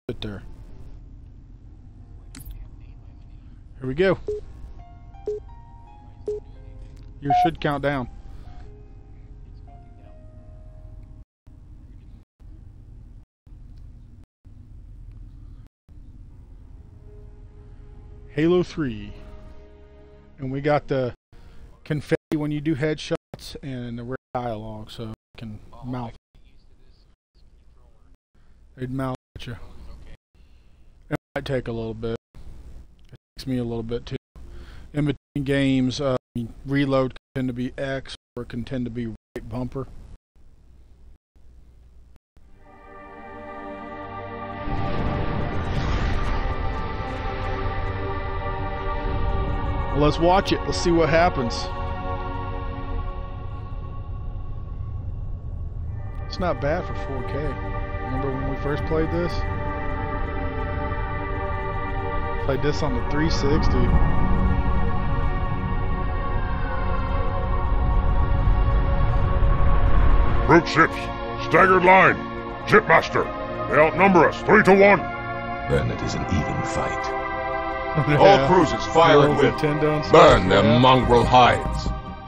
Sit there. Here we go. You should count down. Halo 3. And we got the confetti when you do headshots and the rare dialogue, so you can mouth. They'd mouth at you. It might take a little bit. It takes me a little bit too. In between games, reload can tend to be X or it can tend to be right bumper. Well, let's watch it. Let's see what happens. It's not bad for 4K. Remember when we first played this? Played this on the 360. Brute ships, staggered line. Shipmaster, they outnumber us 3-1. Then it is an even fight. All cruisers fire and win. Burn them mongrel hides.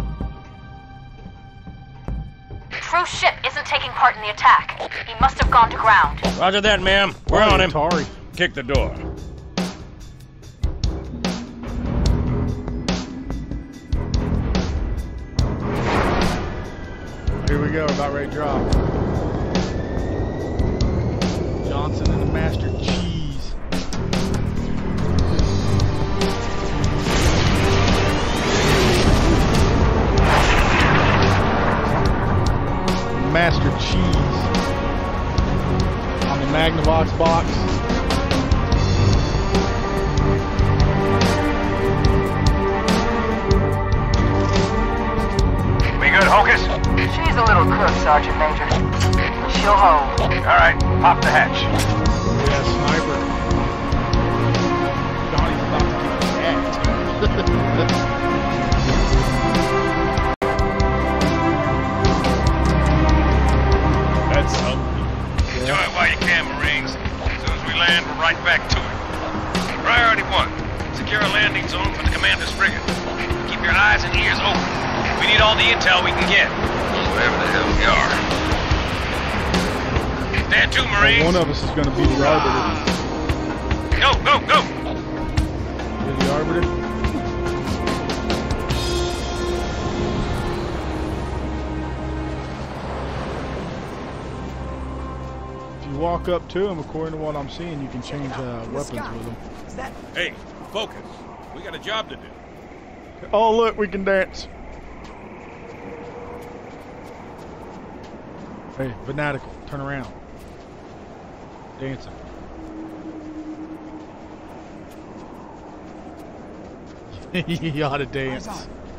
Cruise ship isn't taking part in the attack. He must have gone to ground. Roger that, ma'am. We're on him. Atari. Kick the door. Here we go, about ready to drop. Johnson and the Master Cheese. Master Cheese on the Magnavox box. We good, Hocus? She's a little crook, Sergeant Major. She'll hold. All right, pop the hatch. Yeah, sniper. Johnny's about to get jacked. That's something. Enjoy it while you can, Marines. As soon as we land, we're right back to it. Priority 1. Secure a landing zone for the commander's frigate. Keep your eyes and ears open. We need all the intel we can get. Wherever the hell we are. Stand to, Marines. One of us is going to be the arbiter. Go, go, go! Be the arbiter. If you walk up to him, according to what I'm seeing, you can change weapons with him. Hey, focus. We got a job to do. Oh, look, we can dance. Hey, Fanatical, turn around. Dancing. You ought to dance.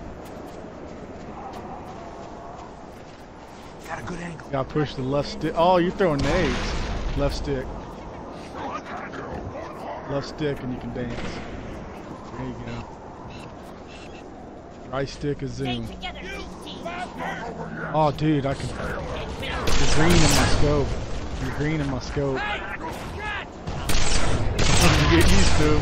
Got a good angle. Gotta push the left stick. Oh, you're throwing nades. Left stick. Left stick and you can dance. There you go. Right stick is zoom. Oh, dude, I can. You're green in my scope. You're green in my scope. You get used to.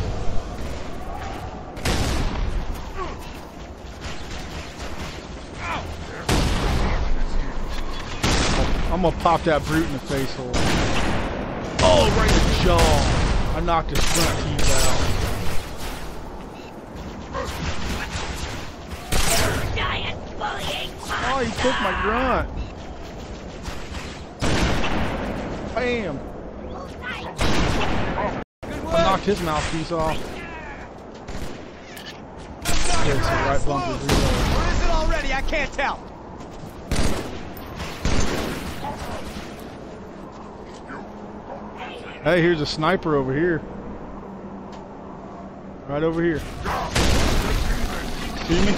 I'm gonna pop that brute in the face hole. Oh, right in the jaw. I knocked his front teeth out. Oh, he took my grunt. Bam. I knocked his mouthpiece off. There's the right bumper reload. Where is it already? I can't tell. Hey, here's a sniper over here. Right over here. See me?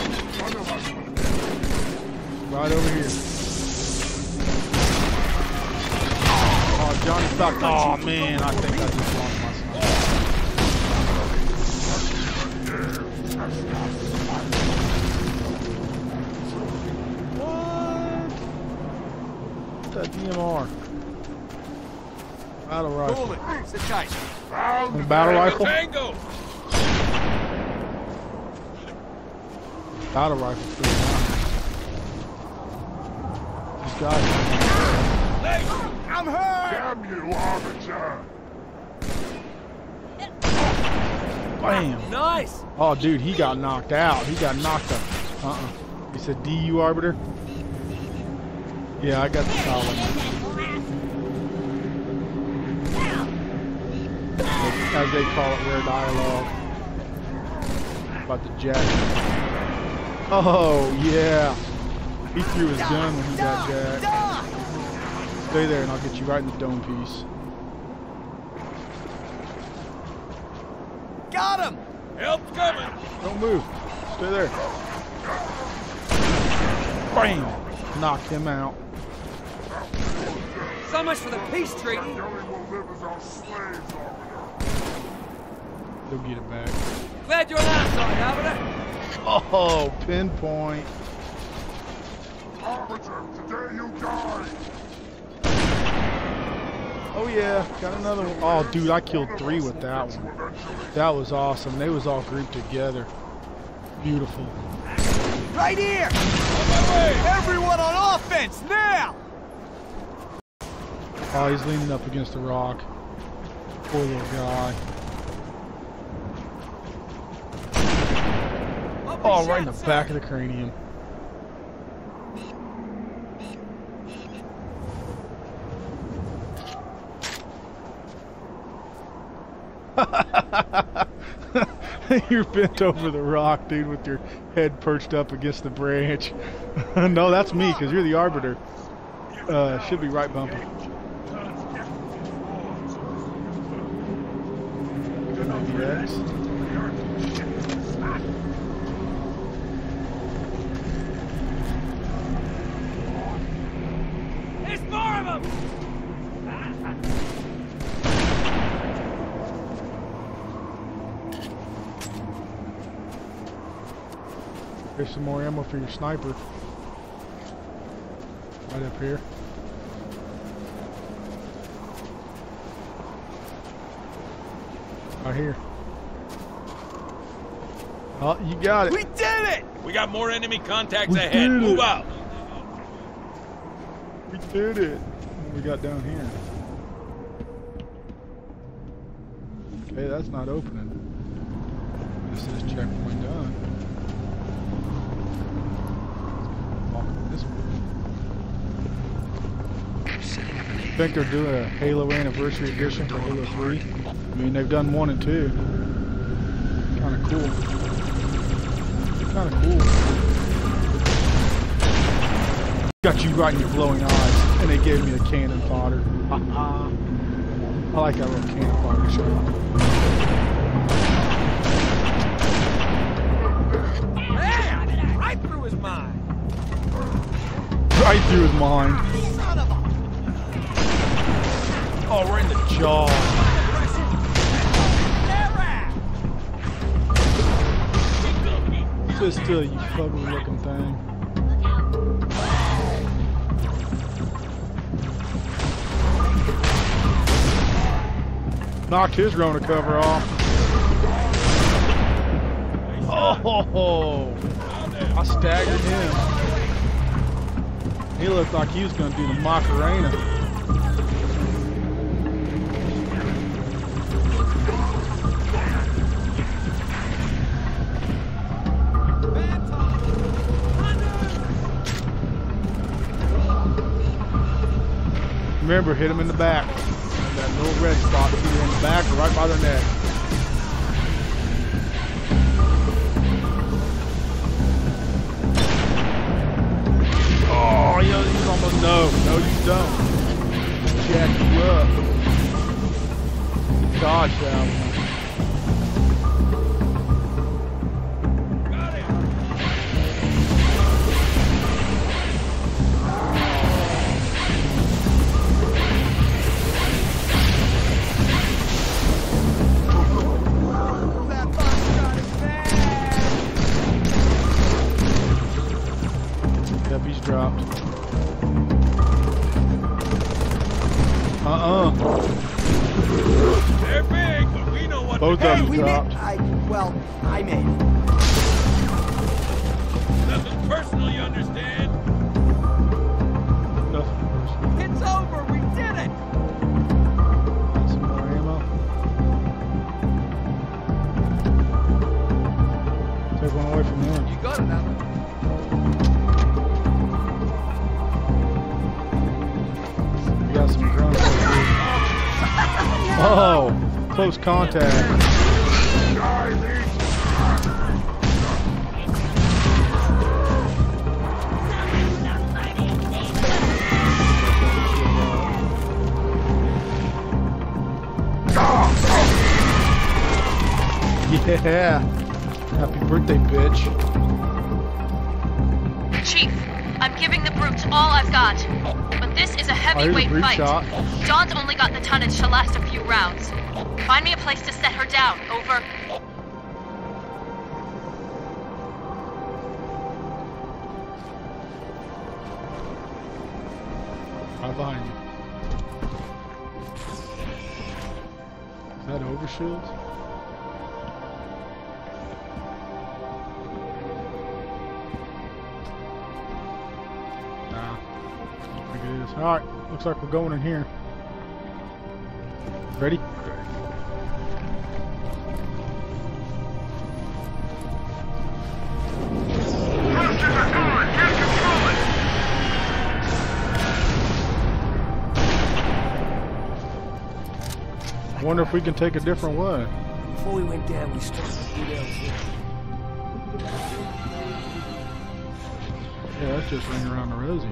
Right over here. Oh, Johnny's about to... Oh, man, I think I just lost my sniper. What? What's that DMR? Battle rifle. Cool it. Sit tight. Battle rifle? Tango! Battle rifle. Pretty nice. These guys. I'm hurt! Damn you, officer! Bam. Nice! Oh, dude, he got knocked out. He got knocked up. He said, DU Arbiter? Yeah, I got the solid. As they call it, rare dialogue. About the jacket. Oh, yeah. He threw his gun when he got jacked. Stay there and I'll get you right in the dome piece. Got him! Help's coming! Don't move. Stay there. Bam! Knocked him out. So much for the peace treaty. The only will live as our slaves, officer. Go get it back. Glad you're on our side, Arbiter. Oh, pinpoint. Officer, today you die! Oh yeah, got another one. Oh dude, I killed 3 with that one. That was awesome. They was all grouped together. Beautiful. Right here! Everyone on offense, now! Oh, he's leaning up against the rock. Poor little guy. Oh, right in the back of the cranium. You're bent over the rock, dude, with your head perched up against the branch. No, that's me, because you're the Arbiter. Should be right bumpy. Maybe X. There's more of them! Here's some more ammo for your sniper. Right up here. Right here. Oh, you got it. We did it! We got more enemy contacts We ahead. did Move it. out. We did it. What we got down here? Okay, that's not opening. This is checkpoint done. Walk this way. I think they're doing a Halo Anniversary Edition for Halo 3. I mean, they've done 1 and 2. Kind of cool. Kind of cool. Got you right in your glowing eyes, and they gave me the cannon fodder. I like that little cannon fodder shot. Man! Right through his mind! Right through his mind. Son of a... Oh, right in the jaw. Sit still, you ugly looking thing. Knocked his Rona cover off. Oh, I staggered him. He looked like he was going to do the Macarena. Remember, hit him in the back. That little red spot, either in the back or right by their neck. Oh, you almost no. No, you don't. Jack you up. Dodge that one. He's dropped. They're big, but we know what Both to of do. them dropped. I made it. Nothing personal, you understand? Nothing personal. It's over. We did it. Got some more ammo. Take one away from him. You got it now. We got some drones over here. Oh, close contact. Yeah. Happy birthday, bitch. Chief, I'm giving the brutes all I've got. But this is a heavyweight brute fight. shot. Dawn's only got the tonnage to last a few rounds. Find me a place to set her down. Over. Right behind you. Is that overshields? Nah. I think it is. Alright, looks like we're going in here. Ready? I wonder if we can take a different way. Before we went down, we started to do LZ. Yeah, that's just ring around the rosy.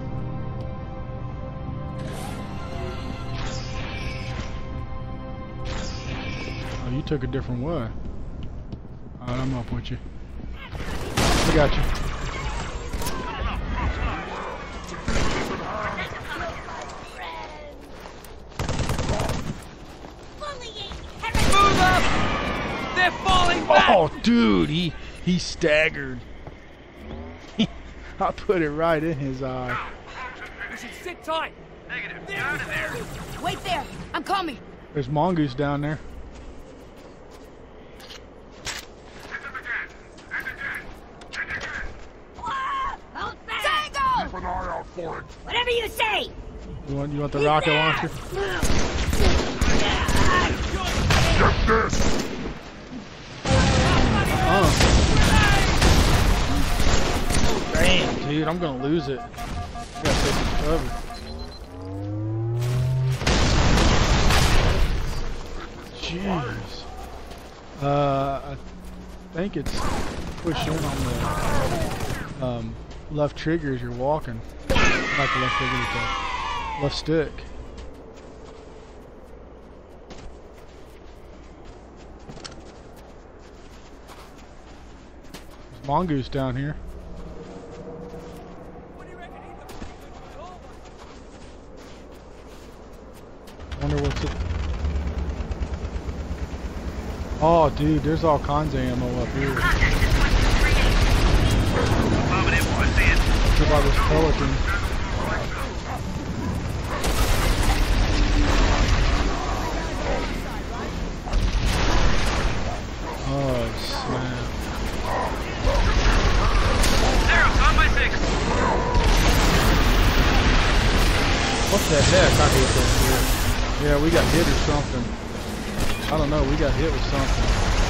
Oh, you took a different way. Alright, I'm up with you. I got you. Move up. They're falling back. Oh, dude, he staggered. I put it right in his eye. We should sit tight. Negative. Get out of there. Wait there! I'm coming! There's Mongoose down there. Hold back! Tango! Keep an eye out for it. Whatever you say! You want the rocket launcher? Get this! Damn, dude, I'm gonna lose it. I gotta take this cover. Jeez. I think it's push in on the left trigger as you're walking. Not the left trigger, but the left stick. There's Mongoose down here. Wonder what's it. Oh, dude, there's all kinds of ammo up here. What about this Pelican? Oh, snap. What the heck? I hate that shit. Yeah, we got hit or something. I don't know, we got hit with something.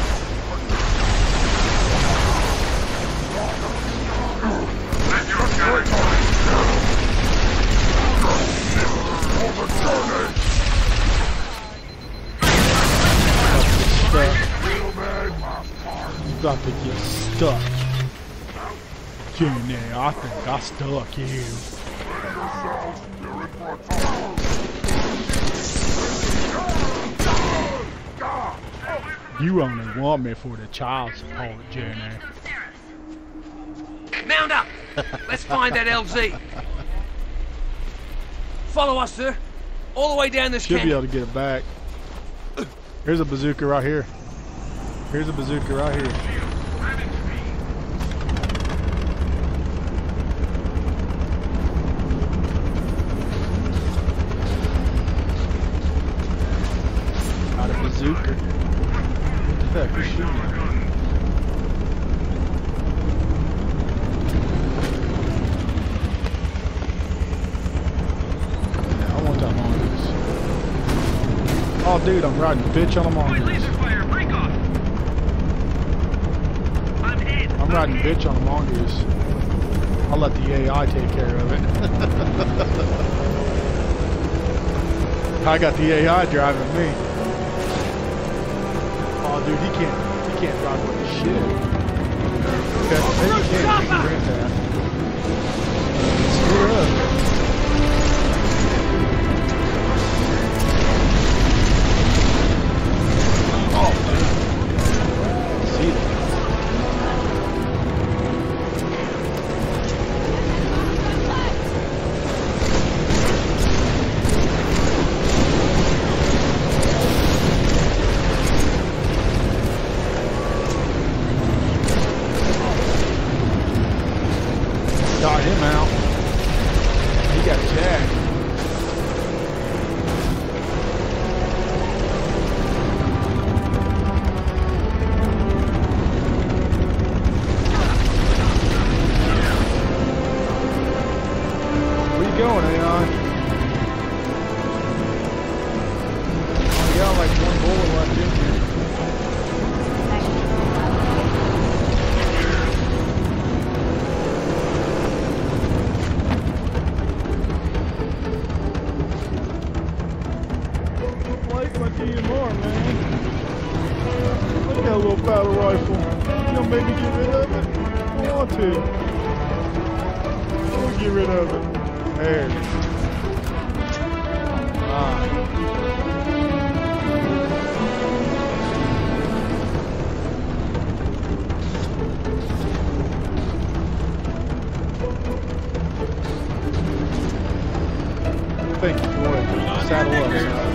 You got to get stuck. Jenny, I think I stuck you. You only want me for the child support, Jenny. Mount up. Let's find that LZ. Follow us, sir. All the way down this Should be canyon. able to get it back. Here's a bazooka right here. Here's a bazooka right here. dude, I'm riding bitch on a mongoose. Laser fire, break off. I'm hit. I'm riding bitch on a mongoose. I'll let the AI take care of it. I got the AI driving me. Oh, dude, he can't drive with the shit. Okay, maybe he can rent that. Screw up. Oh, dude. See it. Got him out. He got jacked. Where you going, AI? Only got like one bullet left in here. My DMR, man. Look at that little battle rifle. You gonna make me get rid of it? I want to. I'm gonna get rid of it. There. Thank you, Floyd. Saddle up.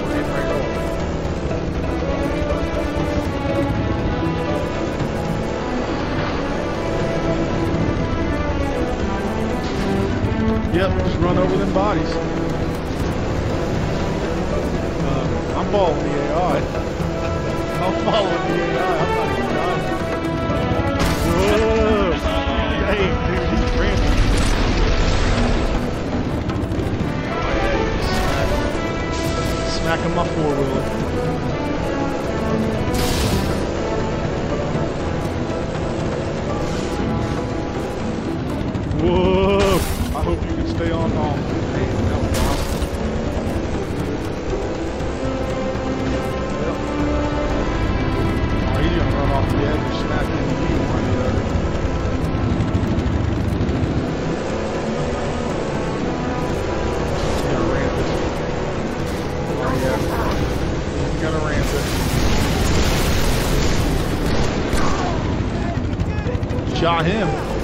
Yep, just run over them bodies. I'm following the AI. I'm following the AI. I'm not even dying. Whoa! Hey, dude, he's ramping. Smacking my four-wheeler. Whoa! I hope you can stay on. Oh, man, that was awesome. Yep. Oh, he's gonna run off the edge and smack into me one or the other. He's gonna ramp it. Oh, yeah. He's gonna ramp it. Shot him.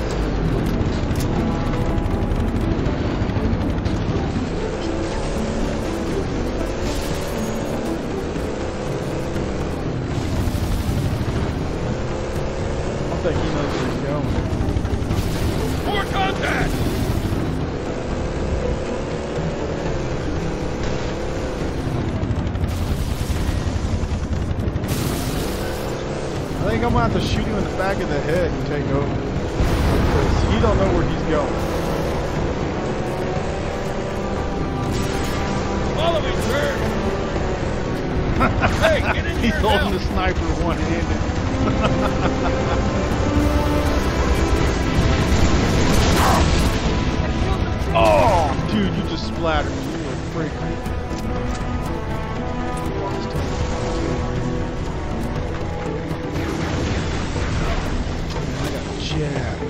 I think he knows where he's going. More contact! I think I'm gonna have to shoot him in the back of the head and take over. Because he don't know where he's going. Follow me, sir! Hey, get in He's here holding now. the sniper one-handed. Oh, dude, you just splattered me. You were a freak. I got jacked.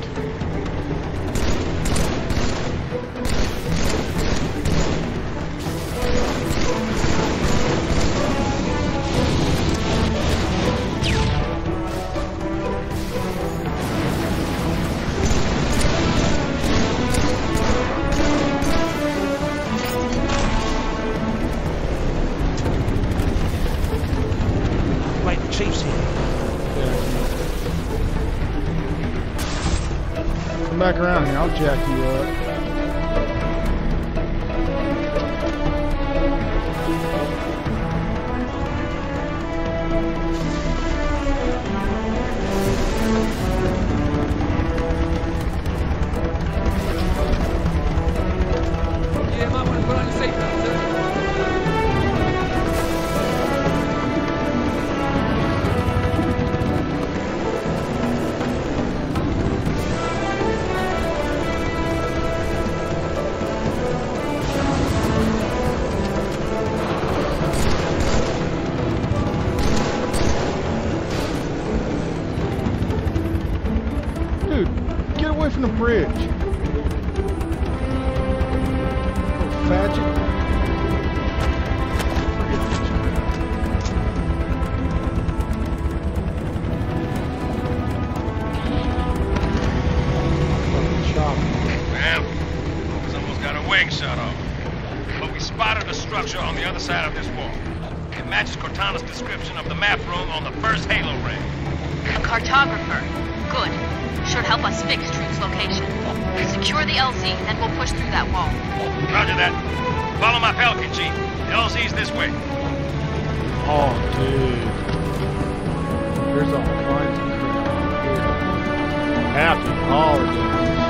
Chief's here. Come back around here, I'll jack you up. Yeah, might want to put on your seatbelt, sir. the bridge. Oh, fadget. Well, Lucas almost got a wing shot off. But we spotted a structure on the other side of this wall. It matches Cortana's description of the map room on the first Halo ring. A cartographer. Good. Should help us fix Truth's location. Secure the LZ, then we'll push through that wall. Roger that. Follow my Pelican, Chief. The LZ's this way. Oh, dude. There's all kinds of crap here. Happy holidays.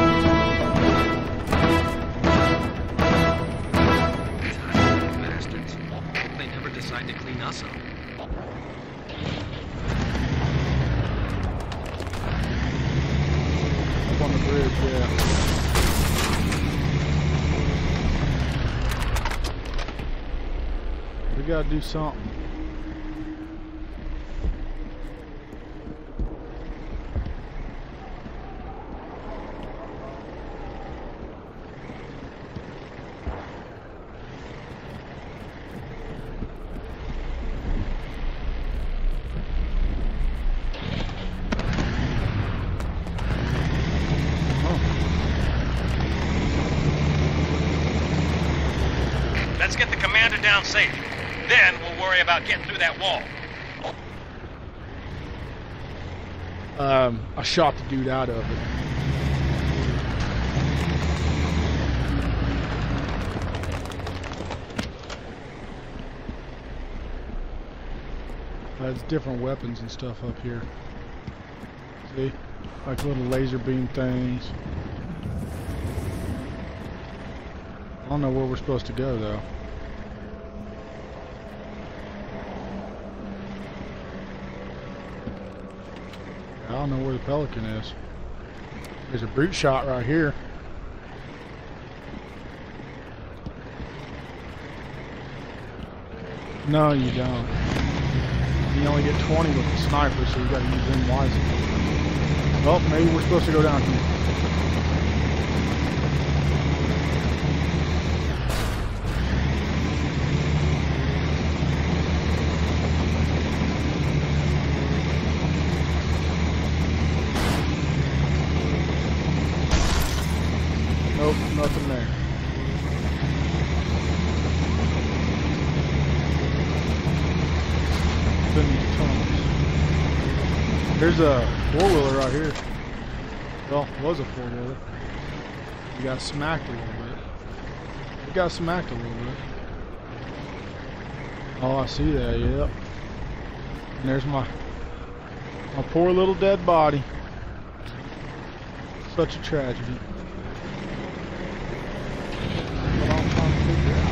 Bastards. Hope they never decide to clean us up. Up on the bridge, yeah. We gotta do something. Let's get the commander down safe. Then we'll worry about getting through that wall. I shot the dude out of it. There's different weapons and stuff up here. See? Like little laser beam things. I don't know where we're supposed to go though. I don't know where the Pelican is. There's a brute shot right here. No, you don't. You only get 20 with the sniper, so you gotta use them wisely. Well, maybe we're supposed to go down here. Nope, nothing there. In these tunnels. There's a four-wheeler right here. Well, was a four-wheeler. We got smacked a little bit. We got smacked a little bit. Oh, I see that, yep. And there's my poor little dead body. Such a tragedy. What I'm trying to figure out.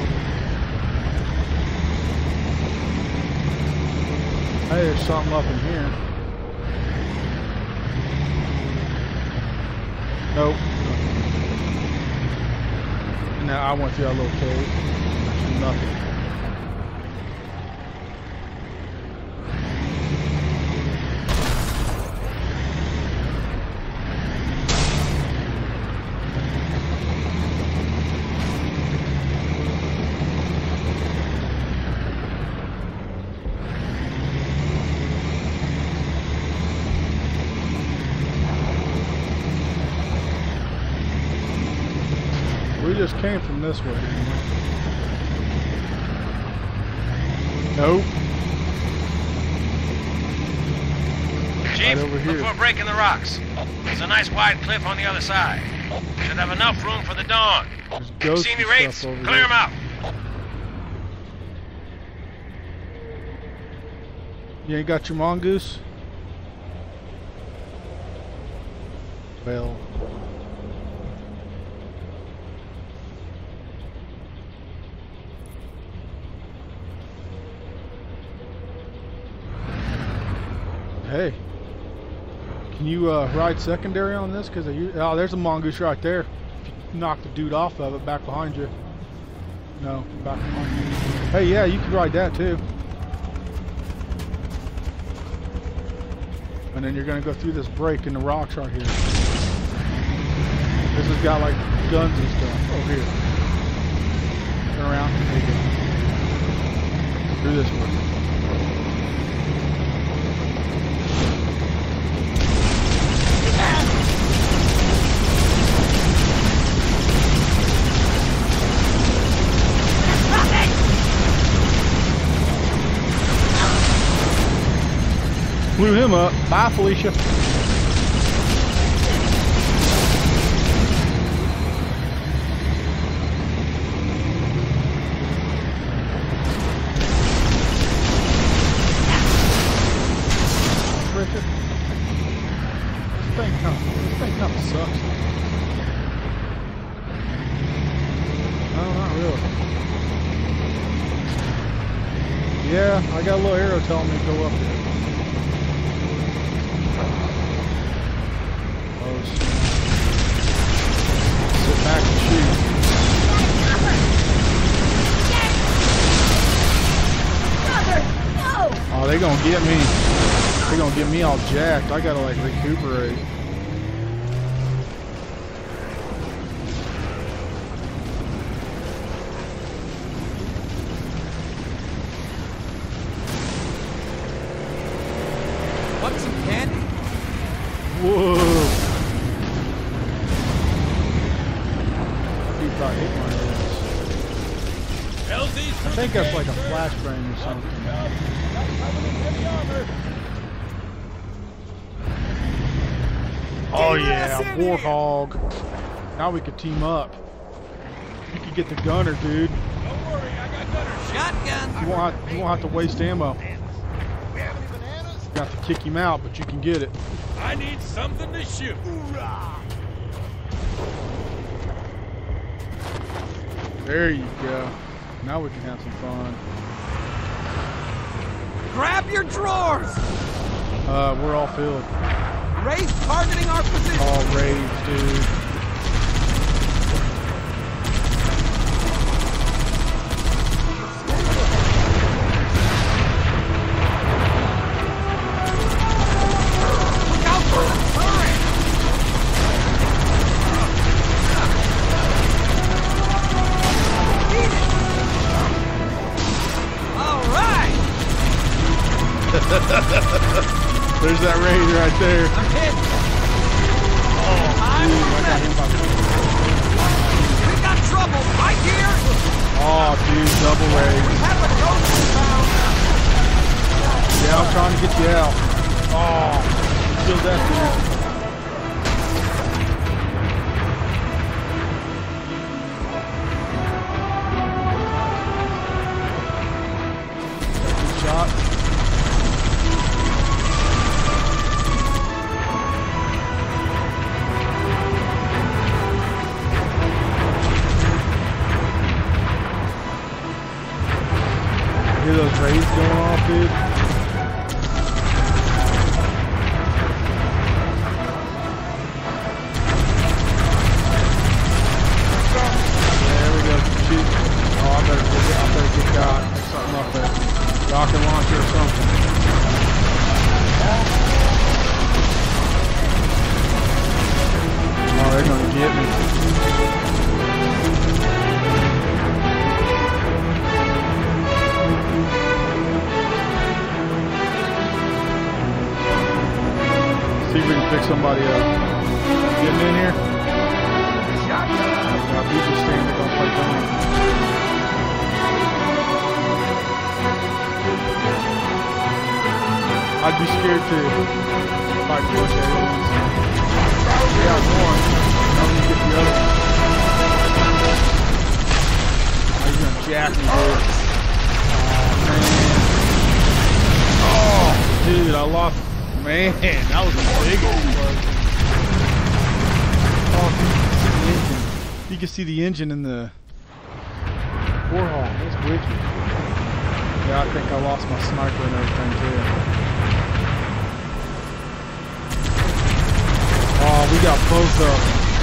Hey, there's something up in here. Nope. Now I went through that little cave. Nothing. We just came from this way, didn't we? Nope. Chief, Right over here. look for a break in the rocks. There's a nice wide cliff on the other side. Should have enough room for the dawn. There's ghosts See any and wraiths? stuff over Clear there. them out. You ain't got your mongoose? Well. Hey, can you ride secondary on this? Because oh, there's a mongoose right there. If you knock the dude off of it, back behind you. No, back behind you. Hey, yeah, you can ride that too. And then you're gonna go through this break in the rocks right here. This has got like guns and stuff. Oh, here. Turn around. There you go. Do this one. Blew him up. Bye, Felicia. Richard. This thing kind of sucks. No, not really. Yeah, I got a little arrow telling me to go up there. Sit back and shoot. Oh, they gonna get me. They gonna get me all jacked. I gotta like recuperate. Want some candy? Whoa. I hit my ass. I think that's like a flashbang or something. Oh yeah, Warthog. Now we could team up. You could get the gunner, dude. Don't worry, I got gunner. Shotgun. You won't have to waste ammo. You have to kick him out, but you can get it. I need something to shoot. Hoorah! There you go. Now we can have some fun. Grab your drawers! We're all filled. Raise targeting our position. All raised, dude. Look out for the turret! Eat it! All right! There's that raid right there. I'm hit. Oh, dude, I got him by the... We got trouble right here. Oh, dude, double raid. We have a ghost found. Yeah, I'm trying to get you out. Oh, kill that dude. Good shot. Hear those raids going off, dude? There we go. Shoot. Oh, I better get got. There's something up there. Rocket launcher or something. Oh, they're gonna get me. See if we can pick somebody up. Getting in here? Now, if you just stand there, don't play dumb. I'd be scared to fight bush aliens. Yeah, one. Now we get the other. Oh, he's gonna jack me, dude. Oh, dude, I lost. Man, that was a big one. Oh, you can see the engine in the Warthog. That's wicked. Yeah, I think I lost my sniper and everything too. Oh, we got both of them.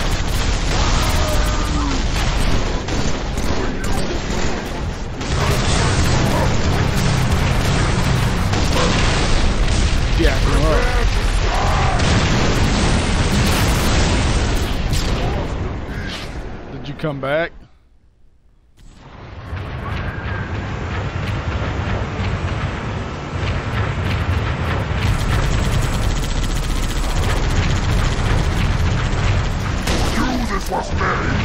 Jack him up. come back. This was made.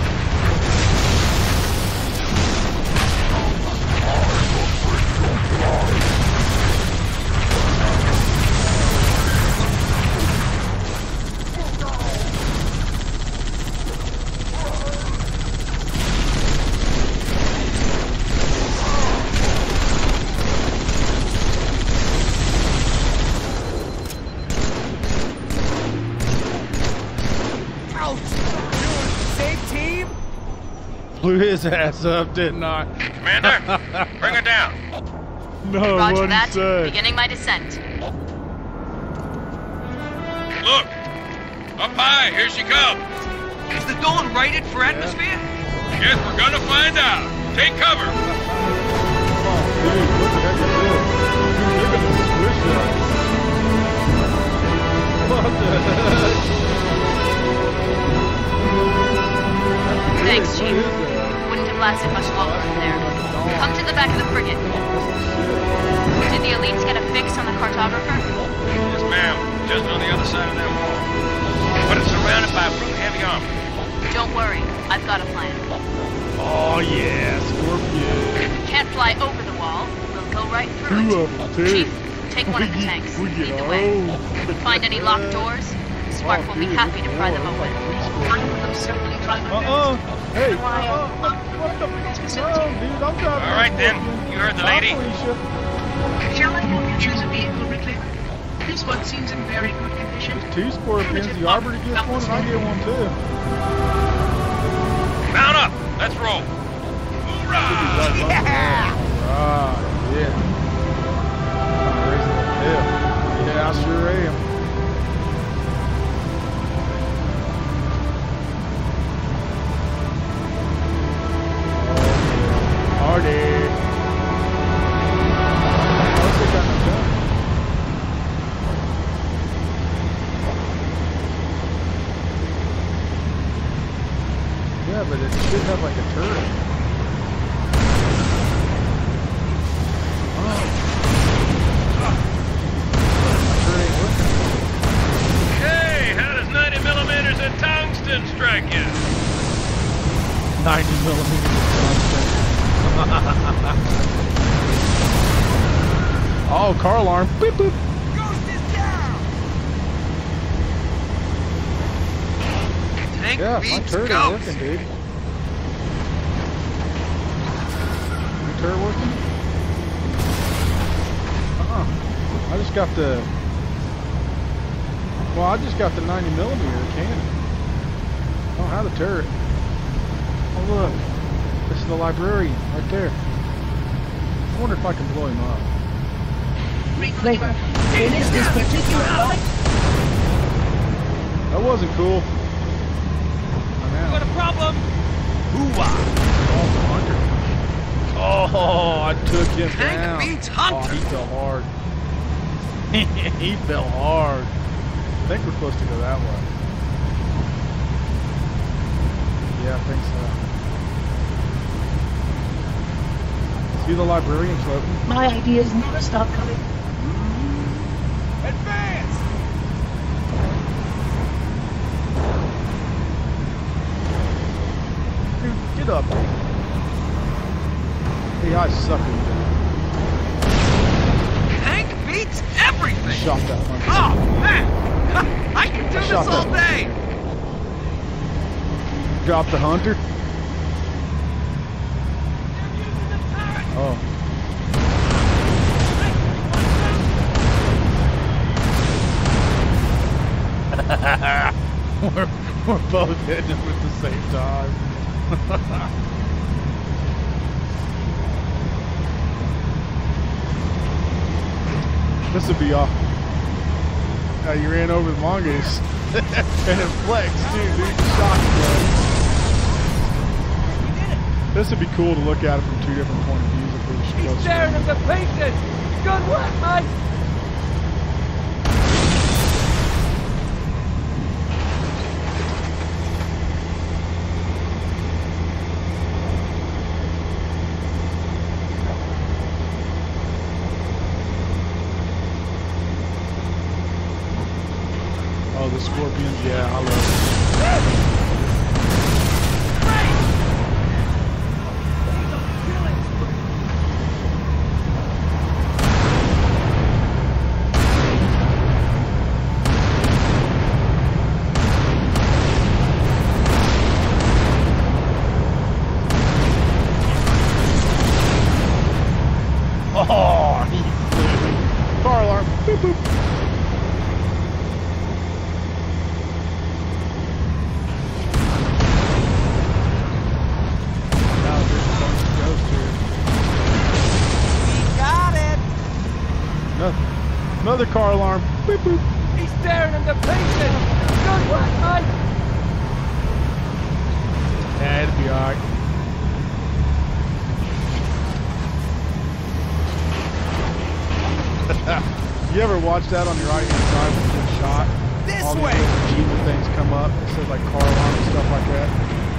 Blew his ass up, didn't I? Commander, bring her down. No, Roger what'd that. he say? Beginning my descent. Look! Up high, here she comes. Is the Dawn rated for atmosphere? Guess we're gonna find out. Take cover. Oh, dude, what the heck is this? Dude, look at the squish up. What the heck? Thanks, What Chief. is that? Wouldn't have lasted much longer from there. Come to the back of the frigate. Did the elites get a fix on the cartographer? Yes, ma'am. Just on the other side of that wall. But it's surrounded by brute heavy armor. Don't worry, I've got a plan. Oh yeah, Scorpion. Can't fly over the wall. We'll go right through Two it. of them, too. Chief, take one of the tanks. We Lead get the way. old. Find any locked doors? Spark will be happy to pry them open. Hey, what the? No, dude, I'm driving. All right, then. You heard the lady. Shall I help you choose a vehicle, Reclaimer? This one seems in very good condition. There's two Scorpions. The Arbiter gets one, and I get one too. Mount up. Let's roll. Hoorah! Yeah! Ah, yeah. I'm raising the hill. Yeah, I sure am. Party. Yeah, but it should have like a turret. Hey, how does 90 millimeters of tungsten strike you? 90 millimeters of tungsten. Oh, car alarm. Beep, boop. Tank Yeah, my beats turret is ghost. working, dude. Your turret working? I just got the... Well, I just got the 90 millimeter cannon. I don't have the turret. Oh, look. This is the librarian right there. I wonder if I can blow him up. Reclaimer, finish this particular fight. That wasn't cool. I'm out. Got a problem? Hoo-wah! Oh, I took him Tank down. beats Oh, Hunter. he fell hard. He fell hard. I think we're supposed to go that way. Yeah, I think so. See the librarian floating? My ideas never stop coming. Advance! Dude, get up. Hey, I suck at Tank beats everything! that. Shot that one. Oh, man! I can do this Shot all that. day! Drop the hunter. Oh. we're both hitting him at the same time. This would be off. How you ran over the mongoose. And it flexed too, dude. Shock flux. This would be cool to look at it from two different point of views if we were He's supposed staring to. at the patient! Good work, mate! Yeah, I love it. Oh, he flew. Car alarm. Boop, boop. Now there's a bunch of ghosts here. We got it! Another car alarm. Boop, boop. He's staring him to pieces! Good work, mate! Yeah, it'll be alright. You ever watch that on your right hand side when you get shot? This all way! These little Jeep things come up. It says like car alarm and stuff like that.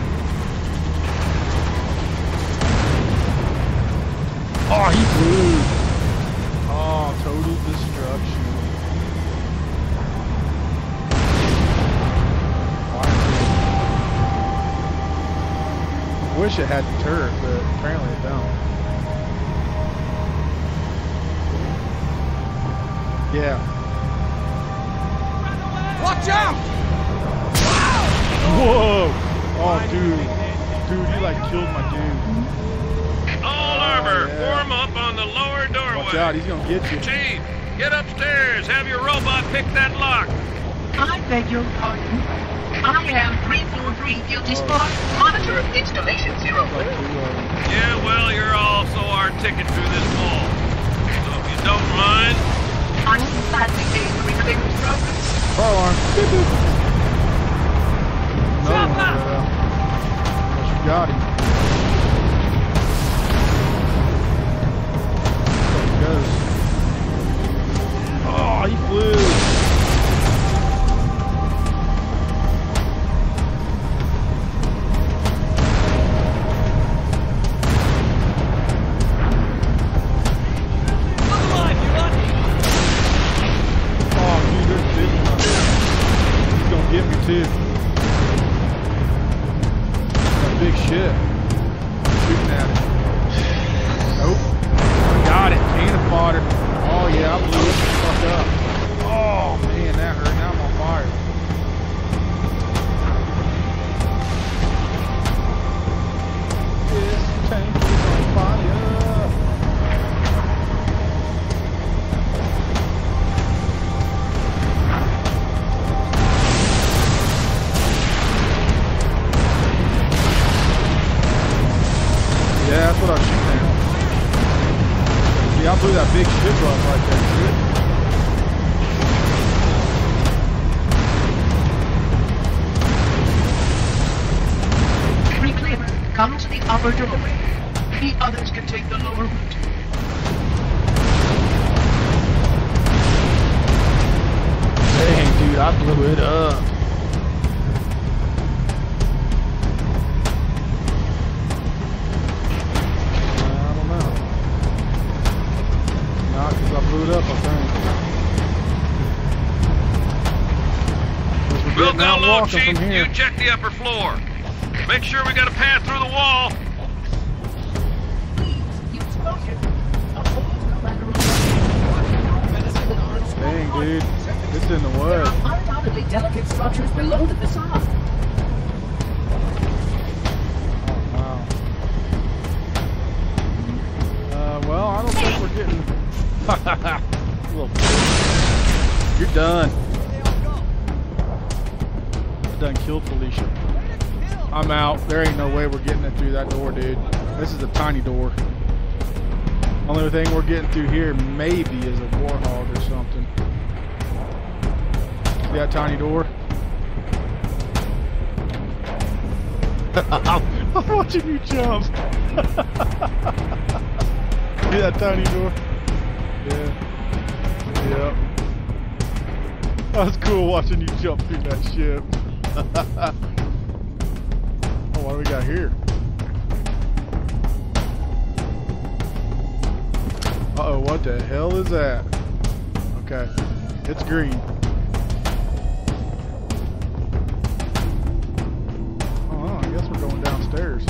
Oh, he blew. Oh, total destruction. I wish it had the turret, but apparently it don't. Yeah. Watch out! Whoa! Oh, dude, you like killed my dude. All armor, form up on the lower doorway. Watch out, he's gonna get you. Chief, get upstairs. Have your robot pick that lock. I beg your pardon. I am 343 Guilty Spot. Monitor installation 0. Yeah, well, you're also our ticket through this wall. So if you don't mind, I'm sadly getting the reclaimers progress. Car alarm. Beep, beep. Another one. Unless you got him. There he goes. Oh, he flew. Get me too. That big shit. Shooting at it. Nope. Got it. Cannon fodder. Oh yeah, I blew it the fuck up. Oh man, that hurt. Now I'm on fire. This tank is on fire. Yeah, that's what I was shooting at. See, I blew that big ship up right there. Reclaimer, come to the upper doorway. The others can take the lower route. Dang, dude, I blew it up. I blew it up, I think. We'll go low, Chief. You check the upper floor. Make sure we got a path through the wall. Dang, dude. It's in the way. Undoubtedly delicate structures below the facade. Oh, wow. Well, I don't think we're getting... You're done. I done killed Felicia. I'm out. There ain't no way we're getting it through that door, dude. This is a tiny door. Only thing we're getting through here maybe is a warthog or something. See that tiny door? I'm watching you jump. See that tiny door? Yeah. Yep. That was cool watching you jump through that ship. Oh, what do we got here? Uh-oh, what the hell is that? Okay. It's green. fuckers.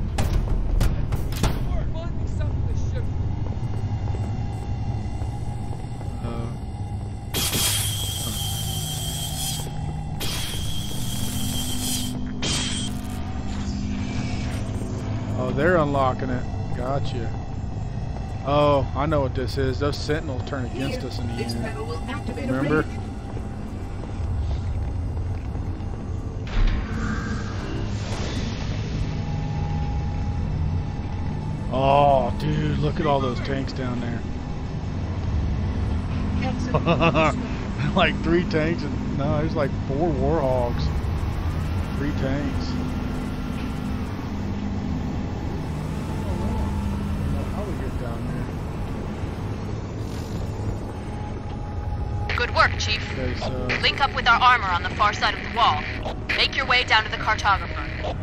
Oh, they're unlocking it. Gotcha. Oh, I know what this is. Those sentinels turn against us in the end. Remember? Oh, dude, look at all those tanks down there. Like 3 tanks. And, no, there's like 4 Warhogs. 3 tanks. Good work, Chief. Okay, so Link up with our armor on the far side of the wall. Make your way down to the cartographer.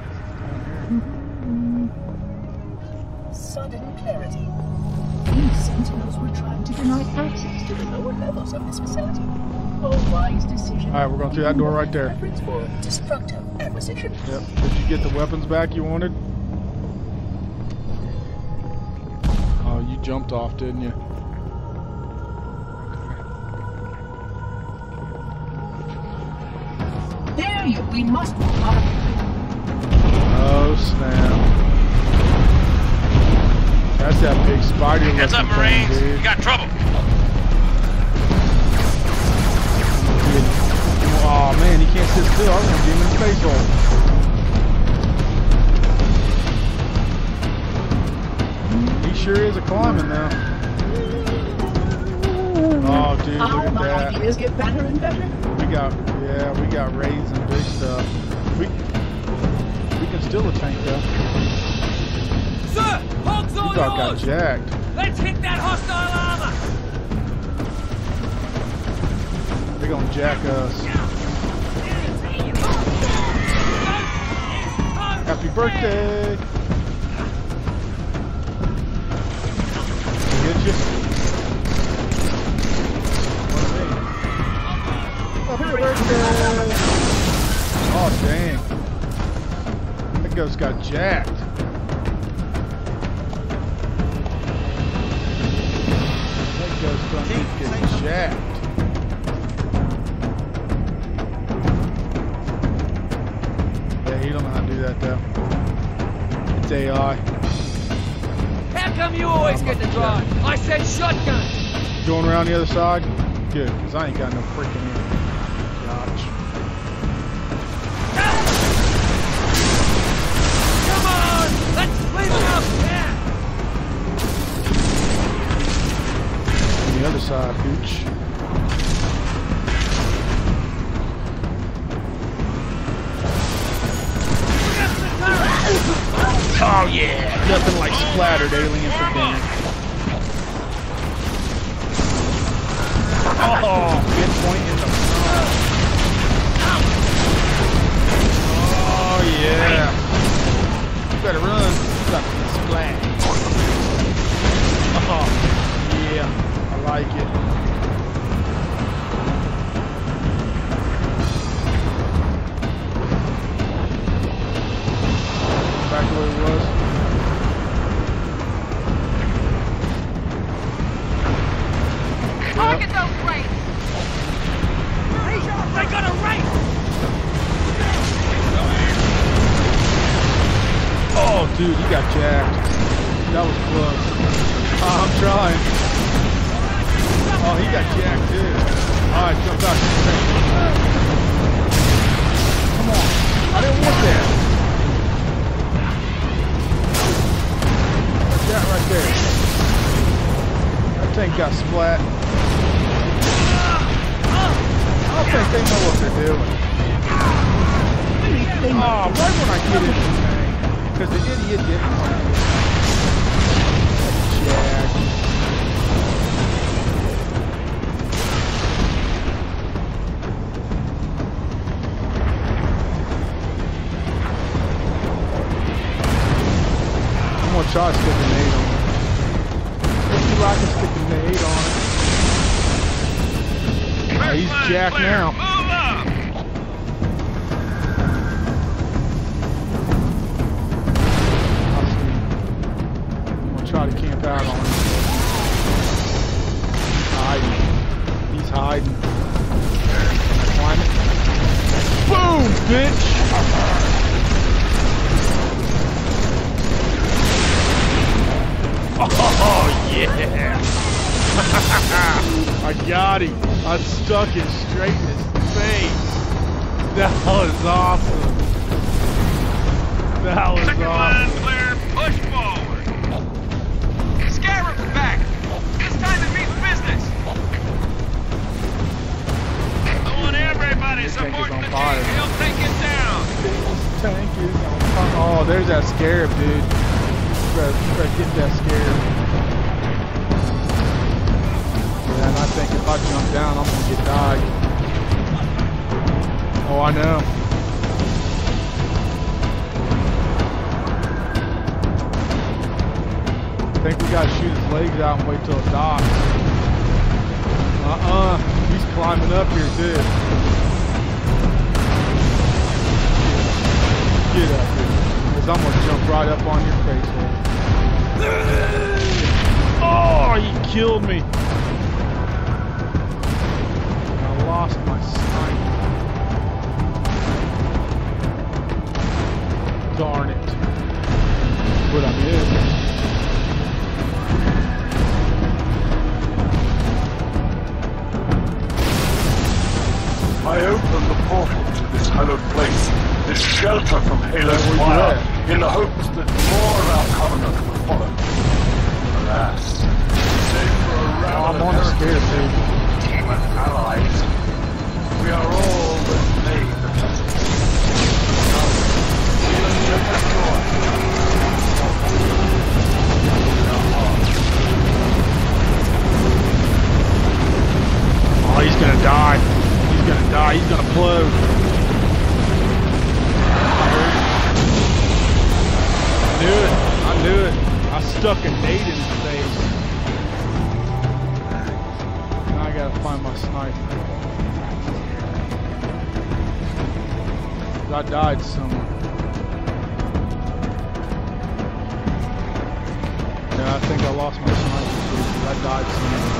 Sudden clarity. These sentinels were trying to deny access to the lower levels of this facility. A wise decision. Alright, we're going through that door right there. Preference for destructive acquisition. Yep. Did you get the weapons back you wanted? Oh, you jumped off, didn't you? There you, we must move on. Oh, snap. That's that big spider. Heads up, Marines. Thing, We got trouble. Oh man, he can't sit still. I was gonna give him in the face hole. He sure is a climbing now. Oh dude, look at my that. ideas get better and better. We got raids and big stuff. We can steal a tank though. Sir, hogs all He about got yours. jacked. Let's hit that hostile armor. They're gonna jack us. Happy birthday! Get you? Happy birthday! Oh dang! That ghost got jacked. That ghost done get jacked. You don't know how to do that though. It's AI. How come you always get the drive? I said shotgun. Going around the other side? Good, because I ain't got no freaking in. Gosh. Come on, let's clean it up. Yeah. On the other side, Hooch. Oh yeah, nothing like splattered alien for dinner. Oh, pinpoint in the front. Oh yeah. You better run. Something splat. Oh yeah, I like it. Back to where it was. Target those rays. They got a race. Oh, dude, he got jacked. That was close. Oh, I'm trying. Oh, he got jacked too. Alright, jump back. Come on. I didn't want that. That right there. That tank got splat. I don't think they know what they're doing. Oh, right when I get in the tank. Because the idiot didn't. Jack. I'm gonna try to stick a nade on it. If you like to stick a nade on it. Oh, he's jacked now. Move up. got him. I stuck it straight in his face. That was awesome. That was Second line awesome. clear, push forward. Scarab's back. This time it means business. I want everybody supporting the fire. team. He'll take it down. This tank is on fire. Oh, there's that scarab, dude. You better get that scarab. Yeah, and I think if I jump down, I'm gonna get died. Oh, I know. I think we gotta shoot his legs out and wait till it docks. He's climbing up here too. Get up here, because I'm gonna jump right up on your face. Oh, you killed me. I lost my sniper. Darn it. But I missed. I opened the portal to this hallowed place, this shelter from Halo's fire, in the hopes that more of our covenant would follow. Alas, save for a I'm on the stairs, dude. team of allies, we are all but made the passage. Oh, he's gonna die. He's gonna die. He's gonna blow. I knew it. I knew it. I stuck a nade in his face. Now I gotta find my sniper. I died somewhere. Yeah, I think I lost my sniper because I died somewhere.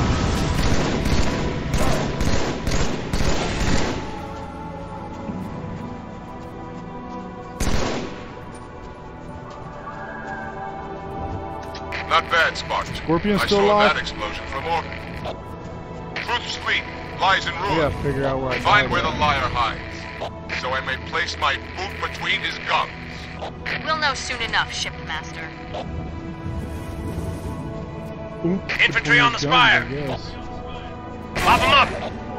Not bad, Spartan. Scorpion's I still saw alive? that explosion from orbit. Truth's fleet lies in I ruin. gotta figure out where I Find died where the at. liar hides, so I may place my boot between his gums. We'll know soon enough, Shipmaster. Infantry on the Guns, spire. I guess. Pop them up.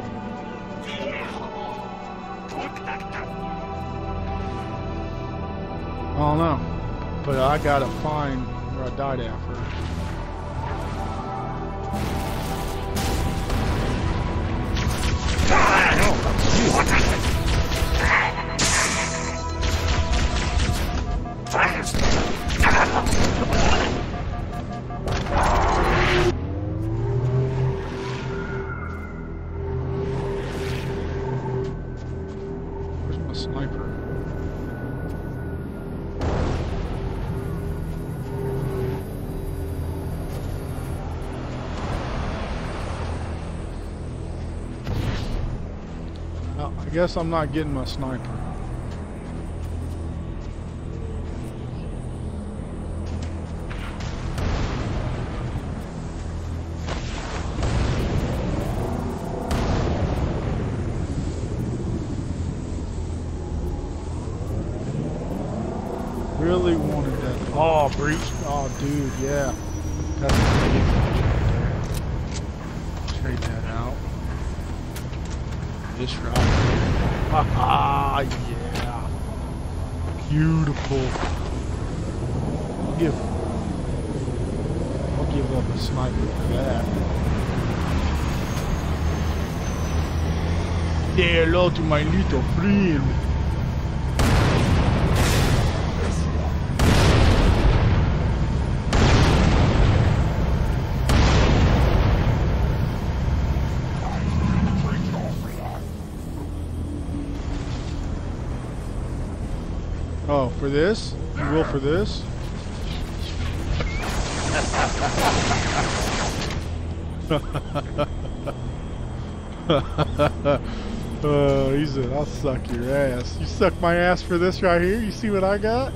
I don't know, but I gotta find where I died at first. Where's my sniper? Well, I guess I'm not getting my sniper. Really wanted that. Oh, breach. Oh, dude, yeah. That's a big trade that out. This right here. Haha, yeah. Beautiful. I'll give up a sniper for that. Say hello to my little friend. Oh, for this? You will for this? He said, I'll suck your ass. You suck my ass for this right here? You see what I got?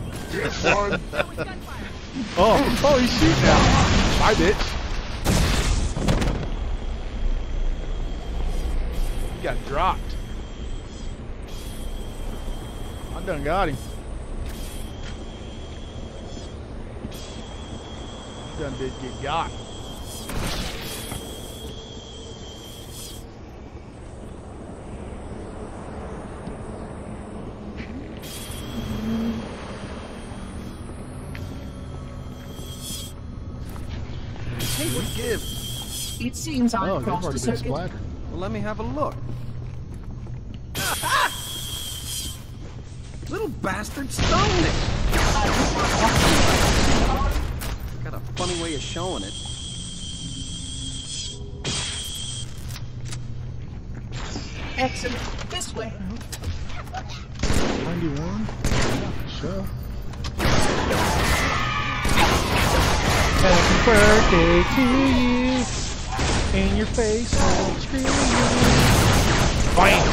Oh, he's shooting now. Bye, bitch. got dropped. I done got him. He done did get got. Hey, what gives? It seems I've crossed the circuit. Well, let me have a look. Little bastard stoned it! Got a funny way of showing it. Excellent. This way. 91? Sure. Happy birthday to you. In your face, I'll screw you. Bam!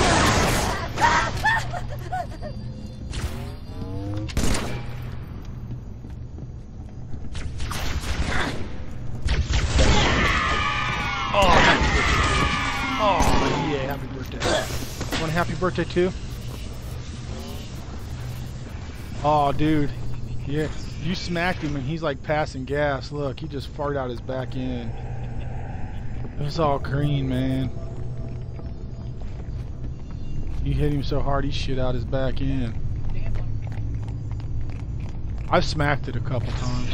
Oh, yeah, happy birthday. Want a happy birthday too? Oh, dude. Yeah, you smacked him and he's like passing gas. Look, he just farted out his back end. It was all green, man. You hit him so hard he shit out his back end. I've smacked it a couple times.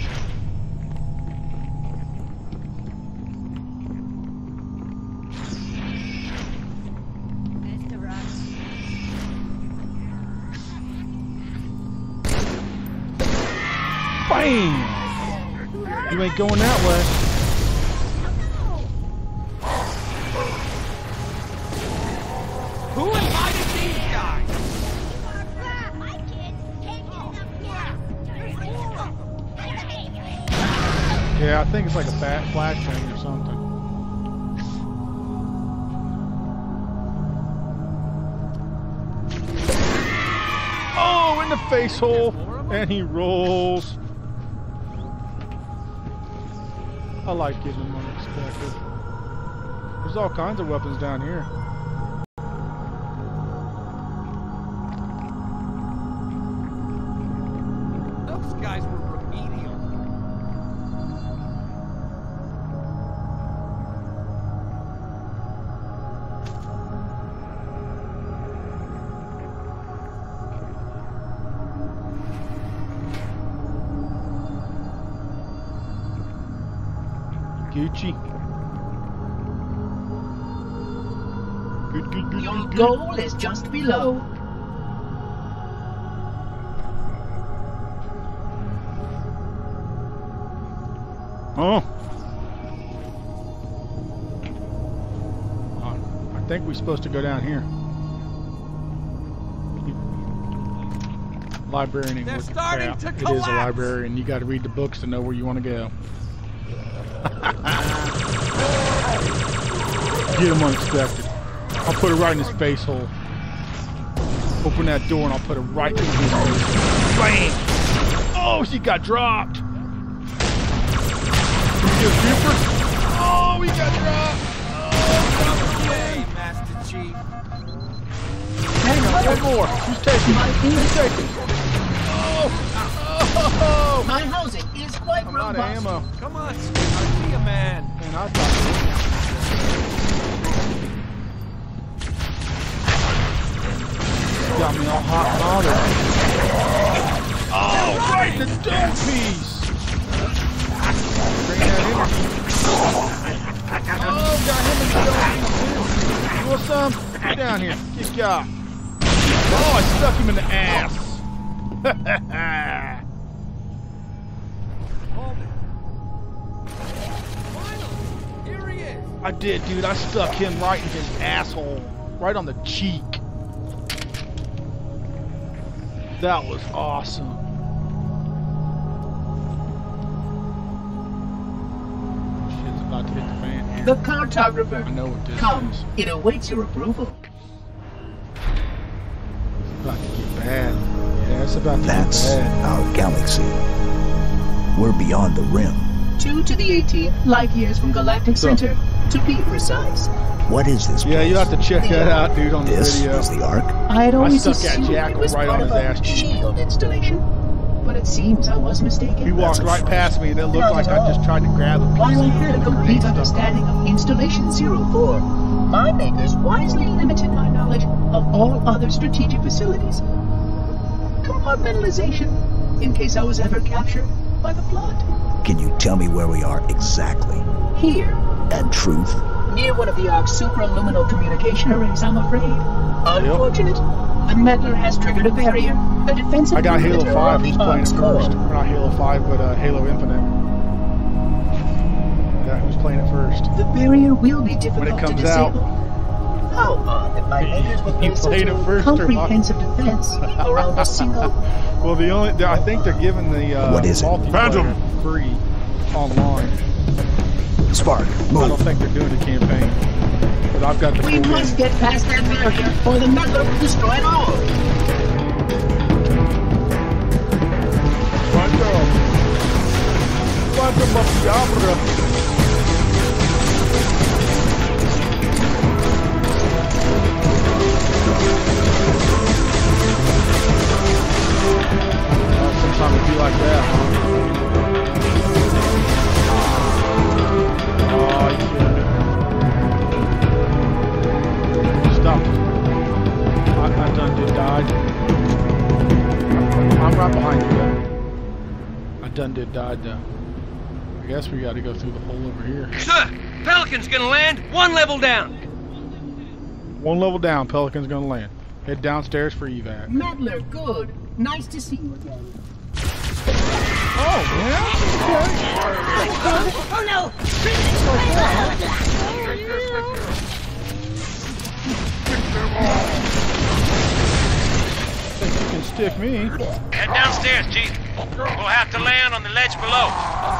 Bang! You ain't going that way. Who invited these guys? Yeah, I think it's like a flag train or something. Oh, in the face hole! And he rolls. I like getting them unexpected. There's all kinds of weapons down here. Those guys were remedial. Gucci. Good. Your goal is just below. Oh. I think we're supposed to go down here. Librarian. They're starting to It collapse. is a library, and you got to read the books to know where you want to go. Get him unexpected. I'll put it right in his face hole. Open that door and I'll put it right in his face. Bam! Oh, she got dropped. Oh, he got dropped. Hey, Master Chief. Hang on, one more. Who's taking? Who's taking? Oh! My housing is quite I'm out of robust. ammo. Come on, sweetheart, be a man. Man, I thought. Got me all hot and bothered. Oh, right, the dome piece! Bring that energy. Oh, got him in the dome piece too. You want some? Get down here. Get got. Oh, I stuck him in the ass. Hold it. Finally, here he is. I did, dude. I stuck him right in his asshole. Right on the cheek. That was awesome. Shit's about to hit the fan here. The cartographer. I know what this Come, is. it awaits your approval. It's about to get bad. Yeah, it's about to That's get bad. our galaxy. We're beyond the rim. 2 to the 18th light years from Galactic Center, to be precise. What is this place? Yeah, you have to check that out, dude, on the This video. is the Ark? I had always stuck that assumed jackal it was right part on of his a ass cheek. shield installation, but it seems I was mistaken. He walked right past me, and it looked like I just tried to grab a piece While I of had a complete understanding of Installation 04, my makers wisely limited my knowledge of all other strategic facilities. Compartmentalization, in case I was ever captured by the Blood. Can you tell me where we are exactly? Here, And truth? near one of the Ark's supraluminal communication arrays, I'm afraid. Unfortunate. The meddler has triggered a barrier, a defensive I got Halo perimeter 5, on who's the playing it Ark's first. core. Or not Halo 5, but Halo Infinite. Yeah, who's playing it first. The barrier will be difficult When it comes to disable. out. How odd that my makers would You make such played a it first, or not? comprehensive defense around a single... Well, I think they're giving the What is it? multiplayer free online. Spark, I don't move. think they're doing the campaign. But I've got the We full must game. get past that barrier, or the meddler will destroy it all. Sometimes it be like that, huh? Oh, you kidding me? Stop. I done did died. I'm right behind you, though. I done did died, though. I guess we got to go through the hole over here. Sir, Pelican's gonna land 1 level down. 1 level down, Pelican's gonna land. Head downstairs for evac. Meddler, good. Nice to see you again. Oh, yeah? Oh no! Think you can stick me. Head downstairs, Chief. We'll have to land on the ledge below.